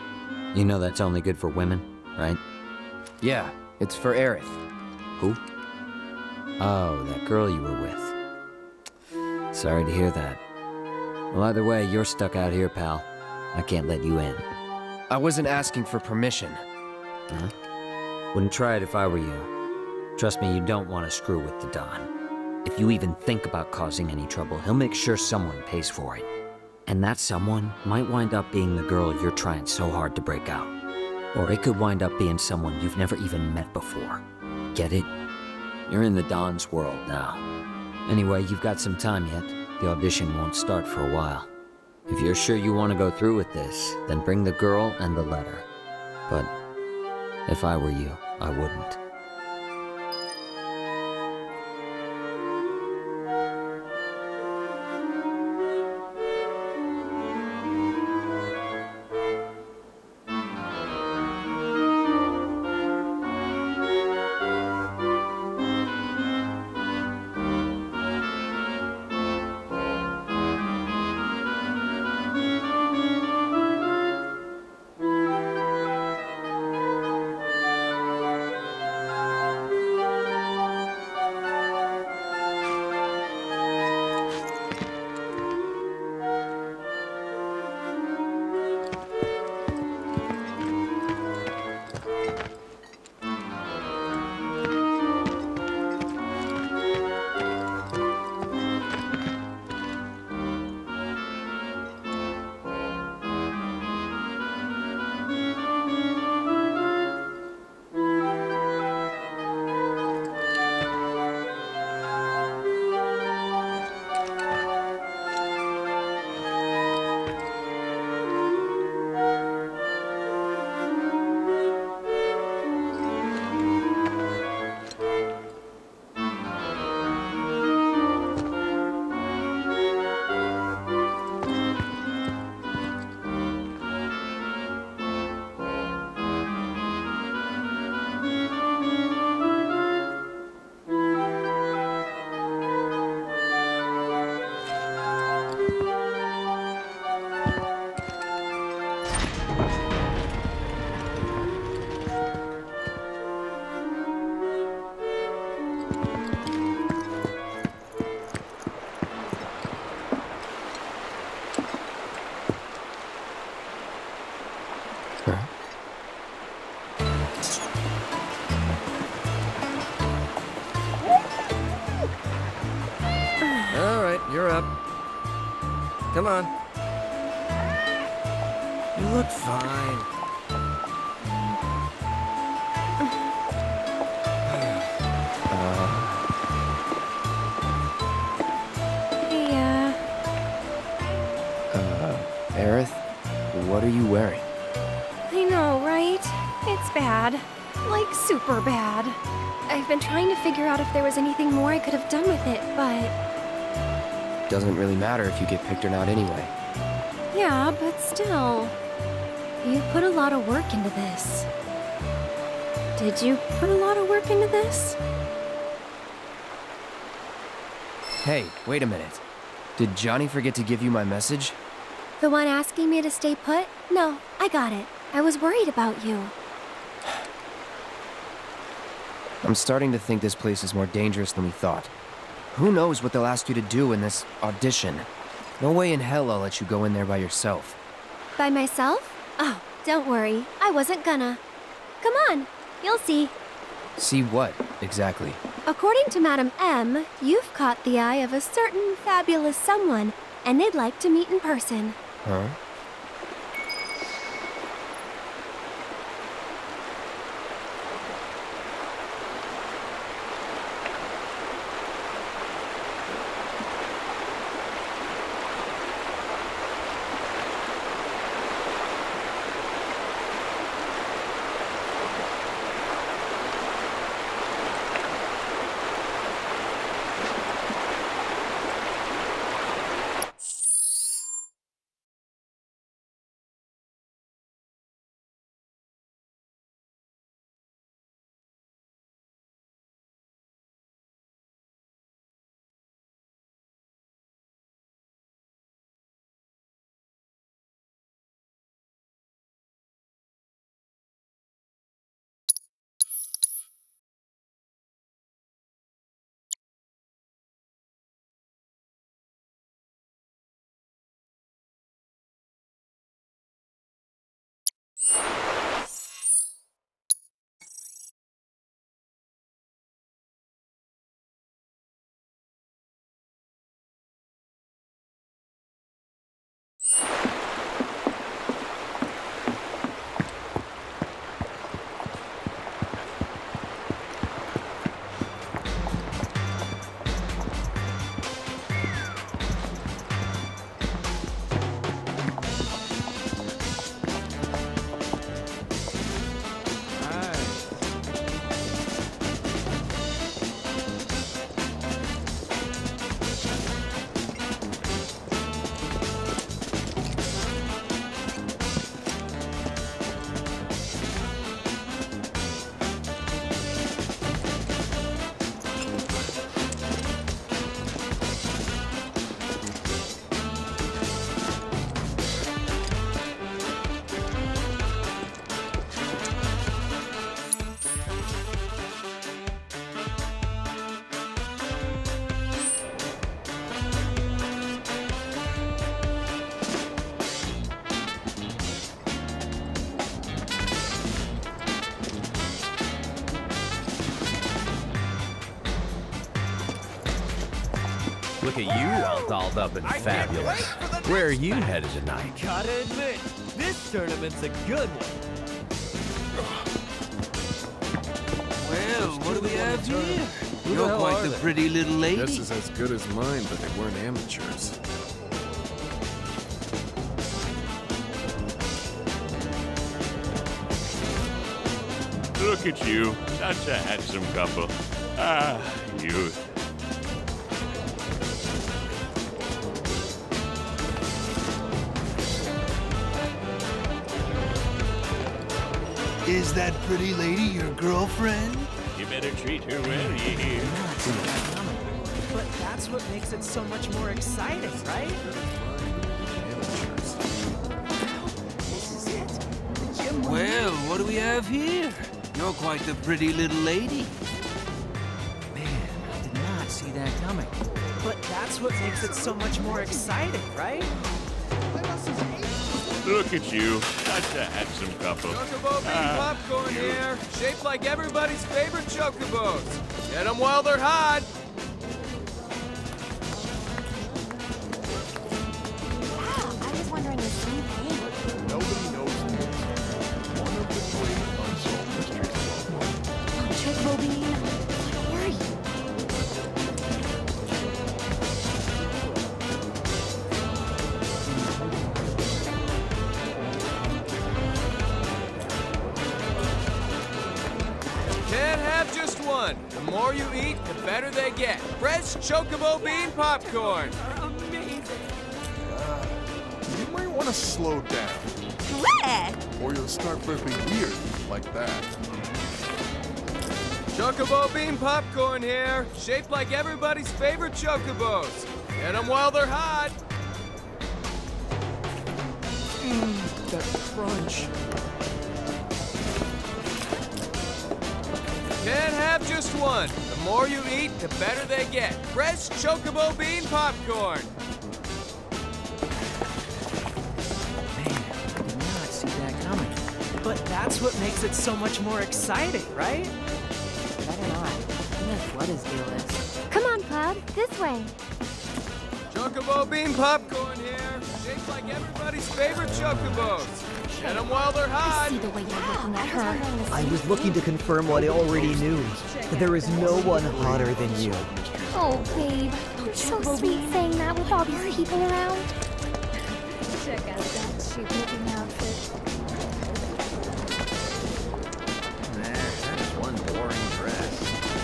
Speaker 22: You know that's only good for women, right?
Speaker 3: Yeah, it's for Aerith.
Speaker 22: Who? Oh, that girl you were with. Sorry to hear that. Well, either way, you're stuck out here, pal. I can't let you in.
Speaker 3: I wasn't asking for permission.
Speaker 22: Huh? Wouldn't try it if I were you. Trust me, you don't want to screw with the Don. If you even think about causing any trouble, he'll make sure someone pays for it. And that someone might wind up being the girl you're trying so hard to break out. Or it could wind up being someone you've never even met before. Get it? You're in the Don's world now. Anyway, you've got some time yet. The audition won't start for a while. If you're sure you want to go through with this, then bring the girl and the letter. But if I were you, I wouldn't.
Speaker 5: You're up. Come on. You look fine.
Speaker 3: Aerith, what are you wearing?
Speaker 9: I know, right? It's bad. Like, super bad. I've been trying to figure out if there was anything more I could have done with it, but...
Speaker 3: Doesn't really matter if you get picked or not anyway.
Speaker 9: Yeah, but still... You put a lot of work into this. Did you put a lot of work into this?
Speaker 3: Hey, wait a minute. Did Johnny forget to give you my message?
Speaker 9: The one asking me to stay put? No, I got it. I was worried about you.
Speaker 3: I'm starting to think this place is more dangerous than we thought. Who knows what they'll ask you to do in this audition? No way in hell I'll let you go in there by yourself.
Speaker 9: By myself? Oh, don't worry. I wasn't gonna. Come on, you'll see.
Speaker 3: See what, exactly?
Speaker 9: According to Madam M, you've caught the eye of a certain fabulous someone, and they'd like to meet in person.
Speaker 3: Huh?
Speaker 7: Look at you all dolled up and fabulous. Where are you headed tonight?
Speaker 20: Gotta admit, this tournament's a good one.
Speaker 10: Well, what do we have here?
Speaker 20: Who the
Speaker 10: You're
Speaker 20: hell
Speaker 10: quite
Speaker 20: are
Speaker 10: the
Speaker 20: they?
Speaker 10: pretty little lady.
Speaker 21: This is as good as mine, but they weren't amateurs.
Speaker 4: Look at you, such a handsome couple. Ah, youth.
Speaker 19: Is that pretty lady your girlfriend?
Speaker 4: You better treat her well, you hear?
Speaker 6: But that's what makes it so much more exciting, right?
Speaker 8: This is it. The gym.
Speaker 10: Well, what do we have here? You're quite the pretty little lady.
Speaker 6: Man, I did not see that coming. But that's what makes it so much more exciting, right?
Speaker 4: Look at you, such a handsome couple.
Speaker 12: Chocobo bean popcorn here, shaped like everybody's favorite chocobos. Get them while they're hot.
Speaker 21: Nobody knows the answer. One of the great unsolved mysteries of our world.
Speaker 2: Oh, Chocobo Bean, where are you?
Speaker 12: Can't have just one. The more you eat, the better they get. Fresh Chocobo Bean popcorn.
Speaker 21: You might want to slow down. Or you'll start burping weird like that.
Speaker 12: Chocobo Bean popcorn here, shaped like everybody's favorite chocobos. Get them while they're hot.
Speaker 5: That crunch.
Speaker 12: Can't have just one. The more you eat, the better they get. Fresh Chocobo Bean popcorn.
Speaker 6: Not see that coming. But that's what makes it so much more exciting, right?
Speaker 2: Better not. Who knows what his deal is?
Speaker 9: Come on, Cloud. This way.
Speaker 12: Chocobo Bean popcorn here, shaped like everybody's favorite chocobos. Get them while they're hot.
Speaker 2: I see the way you're looking at her.
Speaker 11: I was looking to confirm what I already knew. That there is no one hotter than you.
Speaker 9: Oh, babe. You're so sweet saying that with all these people around.
Speaker 15: Check out that cheap-looking outfit.
Speaker 7: That is one boring dress.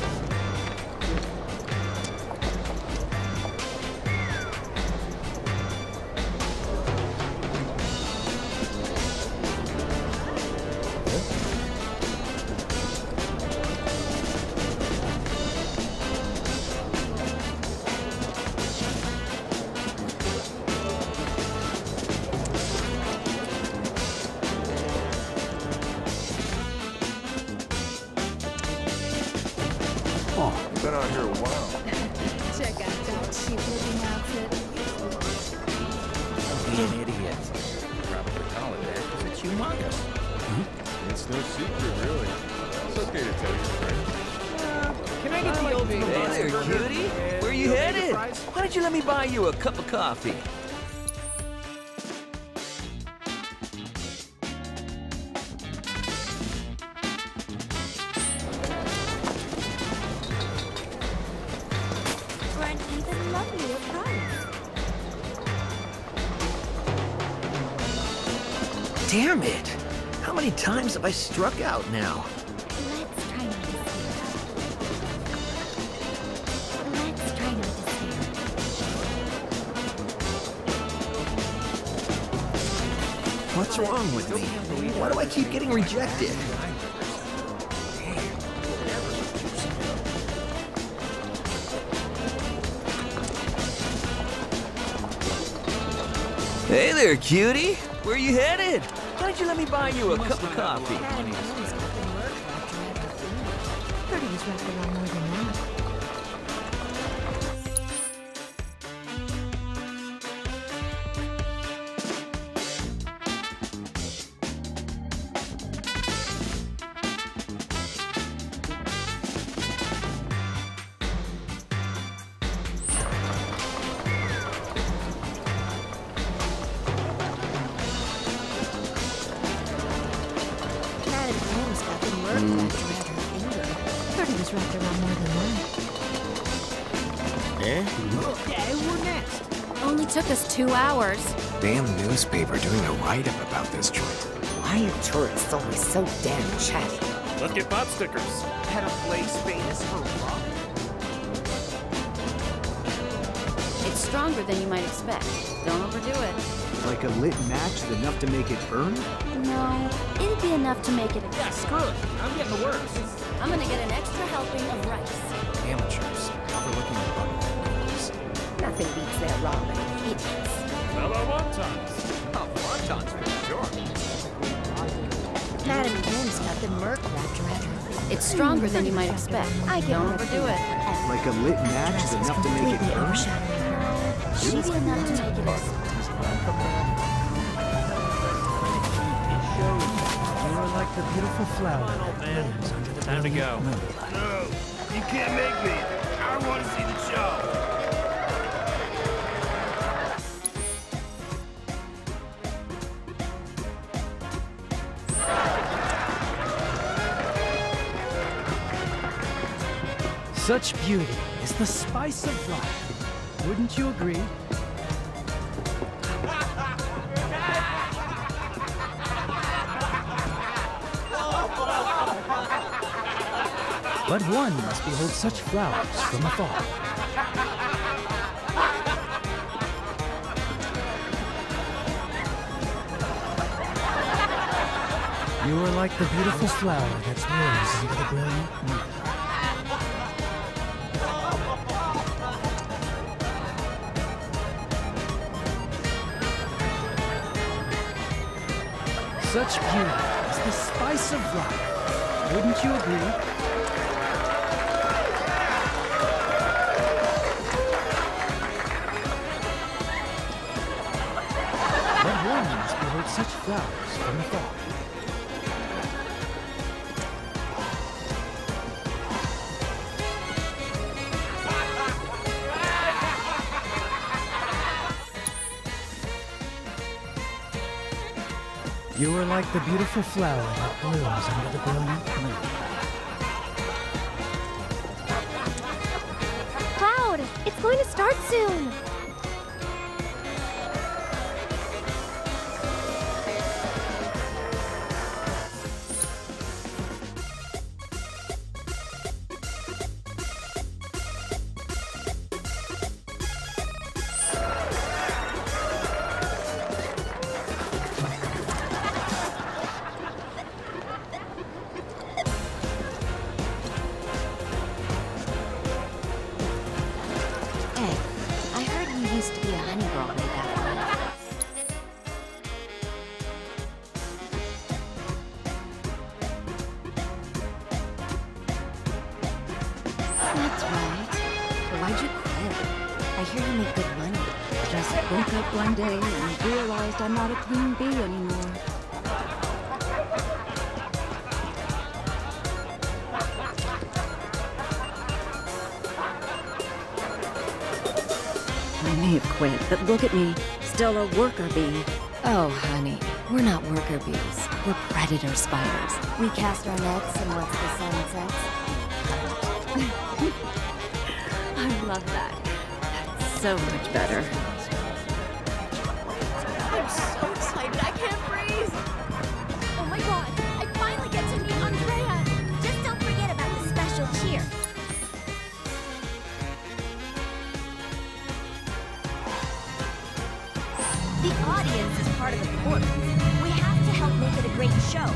Speaker 21: Been out here a while.
Speaker 15: Check out that cheap-looking outfit.
Speaker 7: Don't be an idiot. Probably call it that because it's humongous.
Speaker 21: It's no secret, really. It's okay to tell your friends.
Speaker 6: Can I get the old
Speaker 10: Hey there, cutie. Where you headed? Why don't you let me buy you a cup of coffee?
Speaker 9: For an even lovelier price.
Speaker 10: Damn it! How many times have I struck out now?
Speaker 9: Let's try not to Let's try not to
Speaker 10: What's wrong with me? Why do I keep getting rejected? Hey there, cutie. Where you headed? Why don't you let me buy you a cup of coffee?
Speaker 15: Heard he was wrapped around more than that. Madam M's got the Merc wrapped around her finger. Heard he was wrapped around more than that.
Speaker 21: Eh?
Speaker 5: Okay, we're next.
Speaker 2: Only took us 2 hours.
Speaker 16: Damn newspaper doing a write-up about this joint.
Speaker 11: Why are tourists always so damn chatty?
Speaker 1: Let's get pop stickers.
Speaker 6: At a place famous for rock?
Speaker 2: It's stronger than you might expect. Don't overdo it.
Speaker 16: Like a lit match is enough to make it burn?
Speaker 2: No, it'll be enough to make it.
Speaker 5: Yeah, screw it. I'm getting the works.
Speaker 2: I'm gonna get an extra helping of rice.
Speaker 16: Amateurs, overlooking the button.
Speaker 11: Nothing beats their ramen.
Speaker 2: Idiots.
Speaker 1: Fellow wontons.
Speaker 6: Oh, wontons for sure.
Speaker 15: Madam M's got the Merc wrapped around her finger.
Speaker 2: It's stronger than you might expect. Don't overdo it.
Speaker 16: Like a lit match is enough to make it burn?
Speaker 2: She's enough to make it.
Speaker 11: You're like the beautiful flower.
Speaker 1: Come on, old man. Time to go.
Speaker 19: No, you can't make me. I want to see the show.
Speaker 6: Such beauty is the spice of life. Wouldn't you agree? But one must behold such flowers from afar. You are like the beautiful flower that's blooms under the brilliant moon. Such beauty is the spice of life. Wouldn't you agree? But one must behold such flowers from afar. You are like the beautiful flower that blooms under the brilliant moon.
Speaker 9: Cloud, it's going to start soon.
Speaker 2: That's right. But why'd you quit? I hear you make good money.
Speaker 14: Just woke up one day and realized I'm not a queen bee anymore. I may have quit, but look at me. Still a worker bee.
Speaker 2: Oh, honey, we're not worker bees. We're predator spiders. We cast our nets, and once the sun sets...
Speaker 14: I love that. That's so much better.
Speaker 15: I'm so excited, I can't breathe. Oh my god, I finally get to meet Andrea. Just don't forget about the special cheer. The audience is part of the performance. We have to help make it a great show.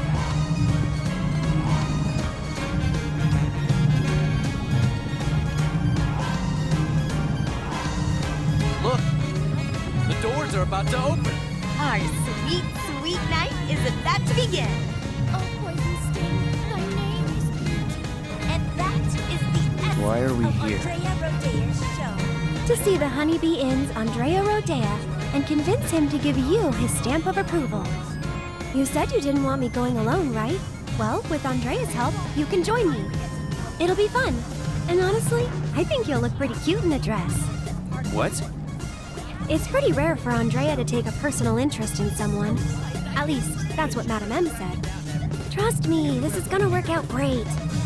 Speaker 5: Look! The doors are about to open!
Speaker 15: Our sweet, sweet night is about to begin. Oh, Poison Sting, thy name is beauty. And that is the essence
Speaker 3: Why are we
Speaker 15: of
Speaker 3: here?
Speaker 15: Andrea Rodea's show.
Speaker 9: To see the Honeybee Inn's Andrea Rodea and convince him to give you his stamp of approval. You said you didn't want me going alone, right? Well, with Andrea's help, you can join me. It'll be fun. And honestly, I think you'll look pretty cute in a dress.
Speaker 3: What?
Speaker 9: It's pretty rare for Andrea to take a personal interest in someone. At least, that's what Madame M said. Trust me, this is gonna work out great.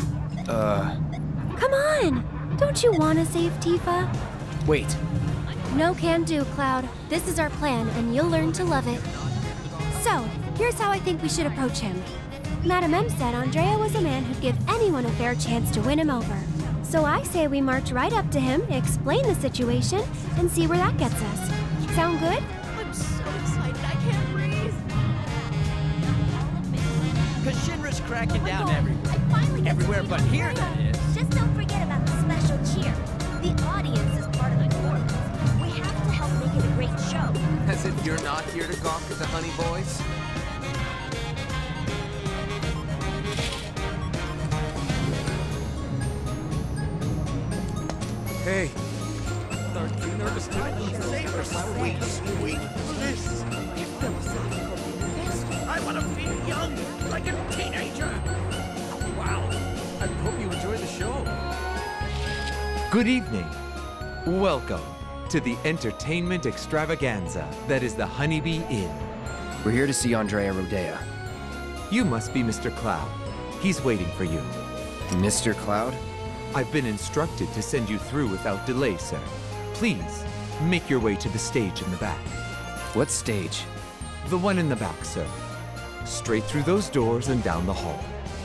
Speaker 9: Come on! Don't you want to save Tifa?
Speaker 3: Wait.
Speaker 9: No can do, Cloud. This is our plan, and you'll learn to love it. So, here's how I think we should approach him. Madame M said Andrea was a man who'd give anyone a fair chance to win him over. So I say we march right up to him, explain the situation, and see where that gets us. Sound good?
Speaker 15: I'm so excited, I can't breathe.
Speaker 5: Cause Shinra's cracking down
Speaker 15: I finally get
Speaker 5: everywhere
Speaker 15: to
Speaker 5: but
Speaker 15: meet
Speaker 5: here,
Speaker 15: Andrea.
Speaker 5: that is.
Speaker 15: Just don't forget about the special cheer. The audience is part of the performance. We have to help make it a great show.
Speaker 17: As if you're not here to gawk at the Honey Boys?
Speaker 1: Hey,
Speaker 19: Sweet, sweet bliss. I want to feel young, like a teenager.
Speaker 12: Wow. I hope you enjoy the show.
Speaker 23: Good evening. Welcome to the entertainment extravaganza that is the Honeybee Inn.
Speaker 3: We're here to see Andrea Rodea.
Speaker 23: You must be Mr. Cloud. He's waiting for you.
Speaker 3: Mr. Cloud?
Speaker 23: I've been instructed to send you through without delay, sir. Please, make your way to the stage in the back.
Speaker 3: What stage?
Speaker 23: The one in the back, sir. Straight through those doors and down the hall.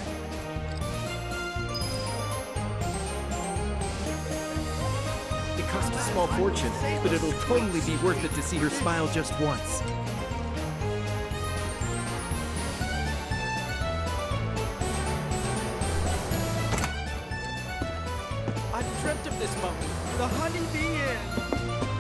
Speaker 6: It costs a small fortune, but it'll totally be worth it to see her smile just once. I've dreamt of this moment. The Honeybee Inn!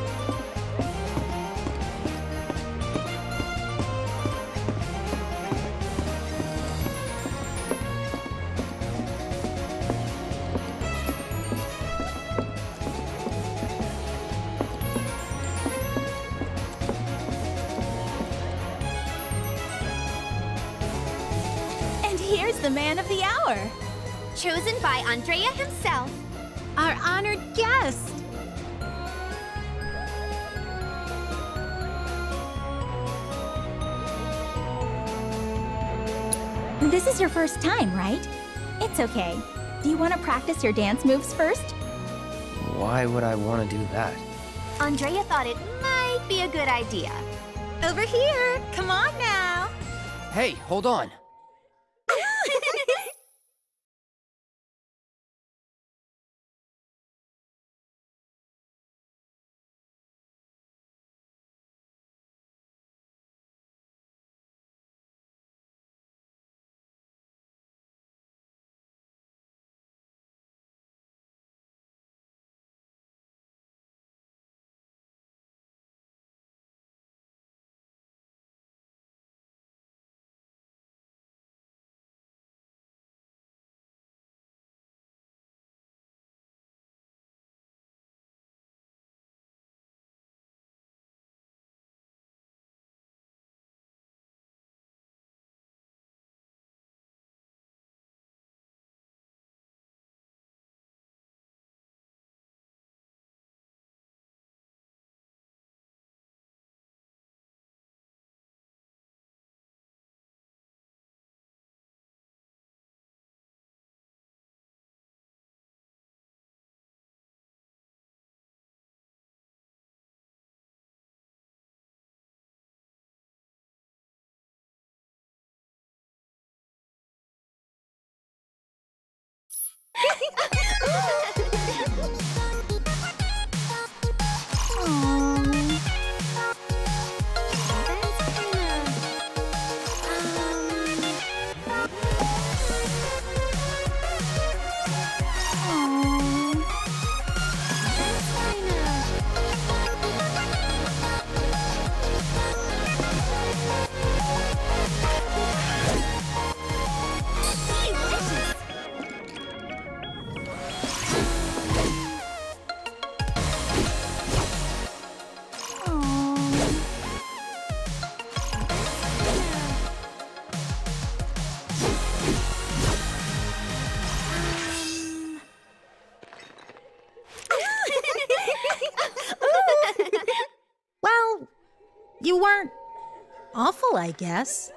Speaker 15: Here's the man of the hour. Chosen by Andrea himself. Our honored guest.
Speaker 13: This is your first time, right? It's okay. Do you want to practice your dance moves first?
Speaker 3: Why would I want to do that?
Speaker 15: Andrea thought it might be a good idea. Over here. Come on now.
Speaker 3: Hey, hold on.
Speaker 18: You weren't awful, I guess.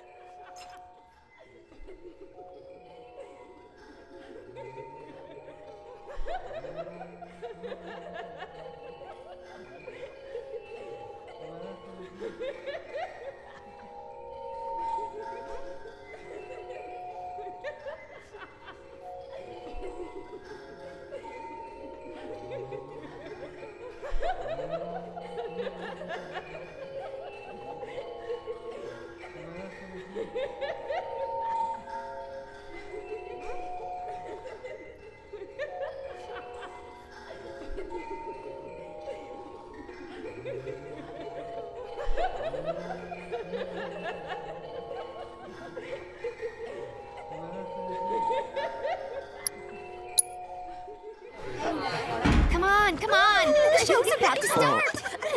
Speaker 15: Come on! The show's about to start!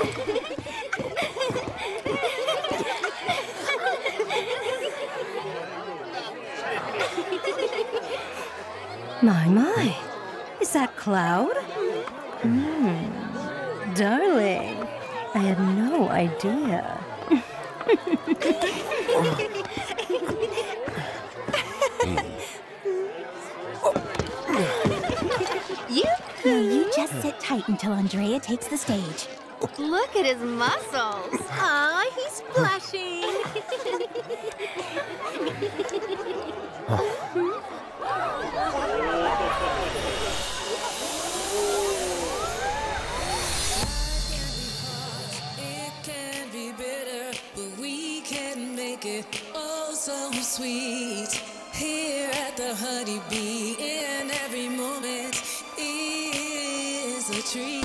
Speaker 18: My. Is that Cloud? Darling, I had no idea.
Speaker 13: tight until Andrea takes the stage.
Speaker 15: Look at his muscles.
Speaker 9: Aw, he's blushing.
Speaker 8: It can be bitter, but we can make it oh so sweet. Here at the Honey Bee, in every moment is a treat.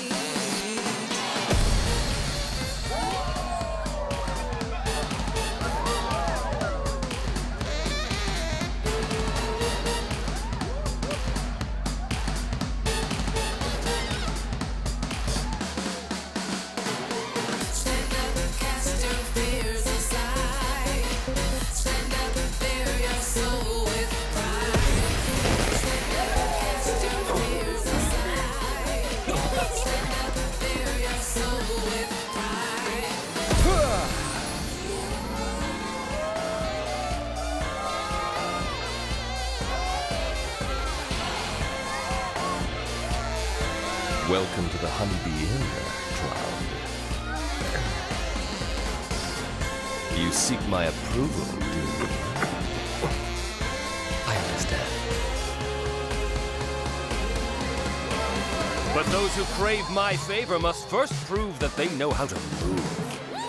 Speaker 20: Welcome to the Honeybee Inn, Cloud. You seek my approval, do you? I understand.
Speaker 12: But those who crave my favor must first prove that they know how to move.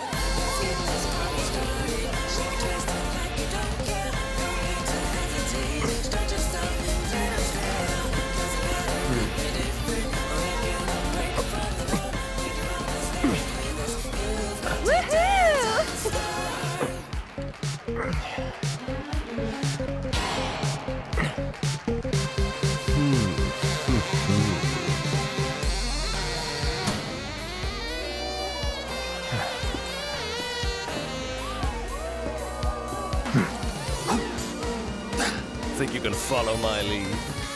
Speaker 12: Think you can follow my lead?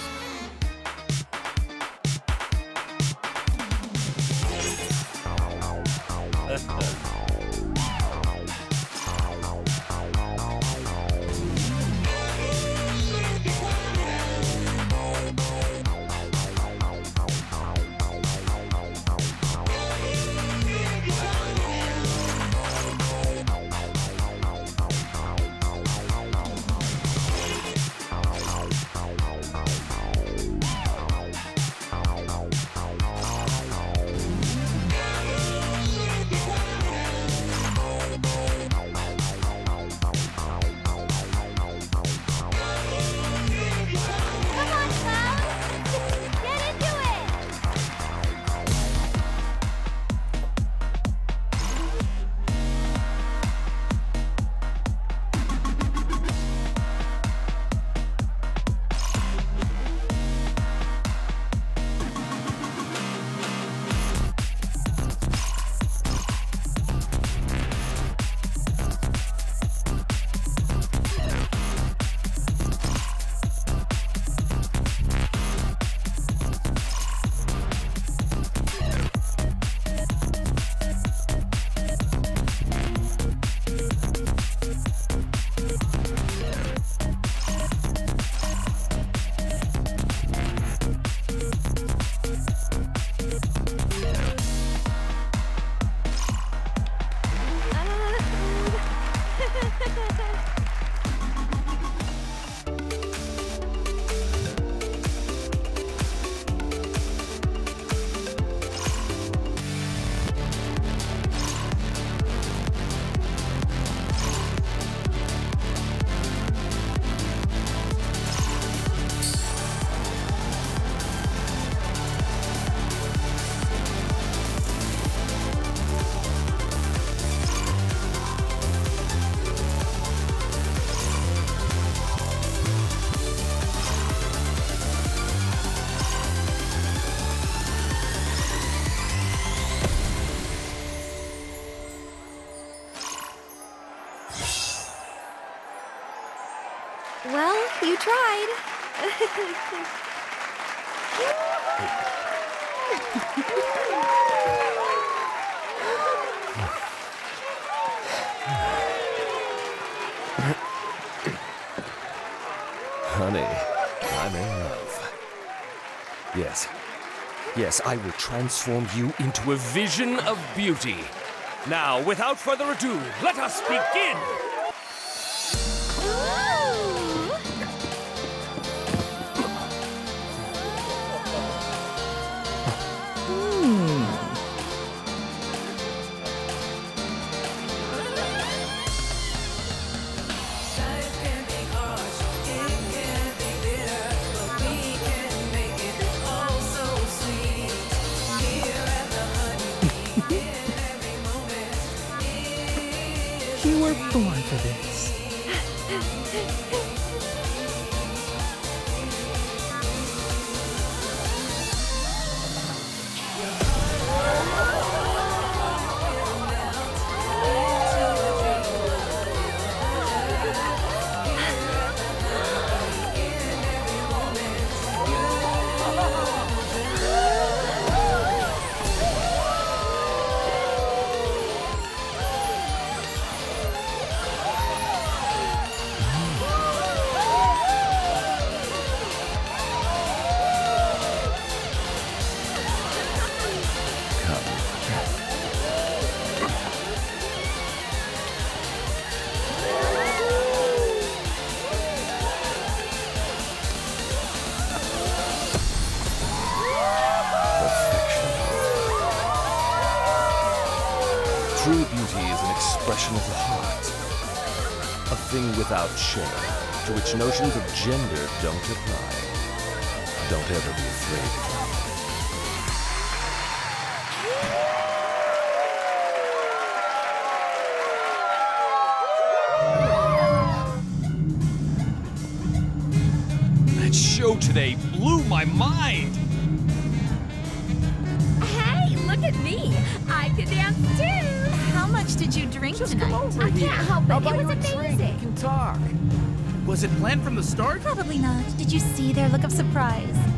Speaker 9: Well, you tried.
Speaker 20: Honey, I'm in love. Yes.
Speaker 4: Yes, I will transform you into a vision of beauty. Now, without further ado, let us begin!
Speaker 6: You were born for this.
Speaker 4: True beauty is an expression of the heart. A thing without shame, to which notions of gender don't apply. Don't ever be afraid of me.
Speaker 12: That show today blew my mind!
Speaker 15: Hey, look at me! I can dance too! How much did you drink tonight? I can't help it. It was amazing.
Speaker 6: You can talk. Was it planned from the start?
Speaker 13: Probably not. Did you see their look of surprise?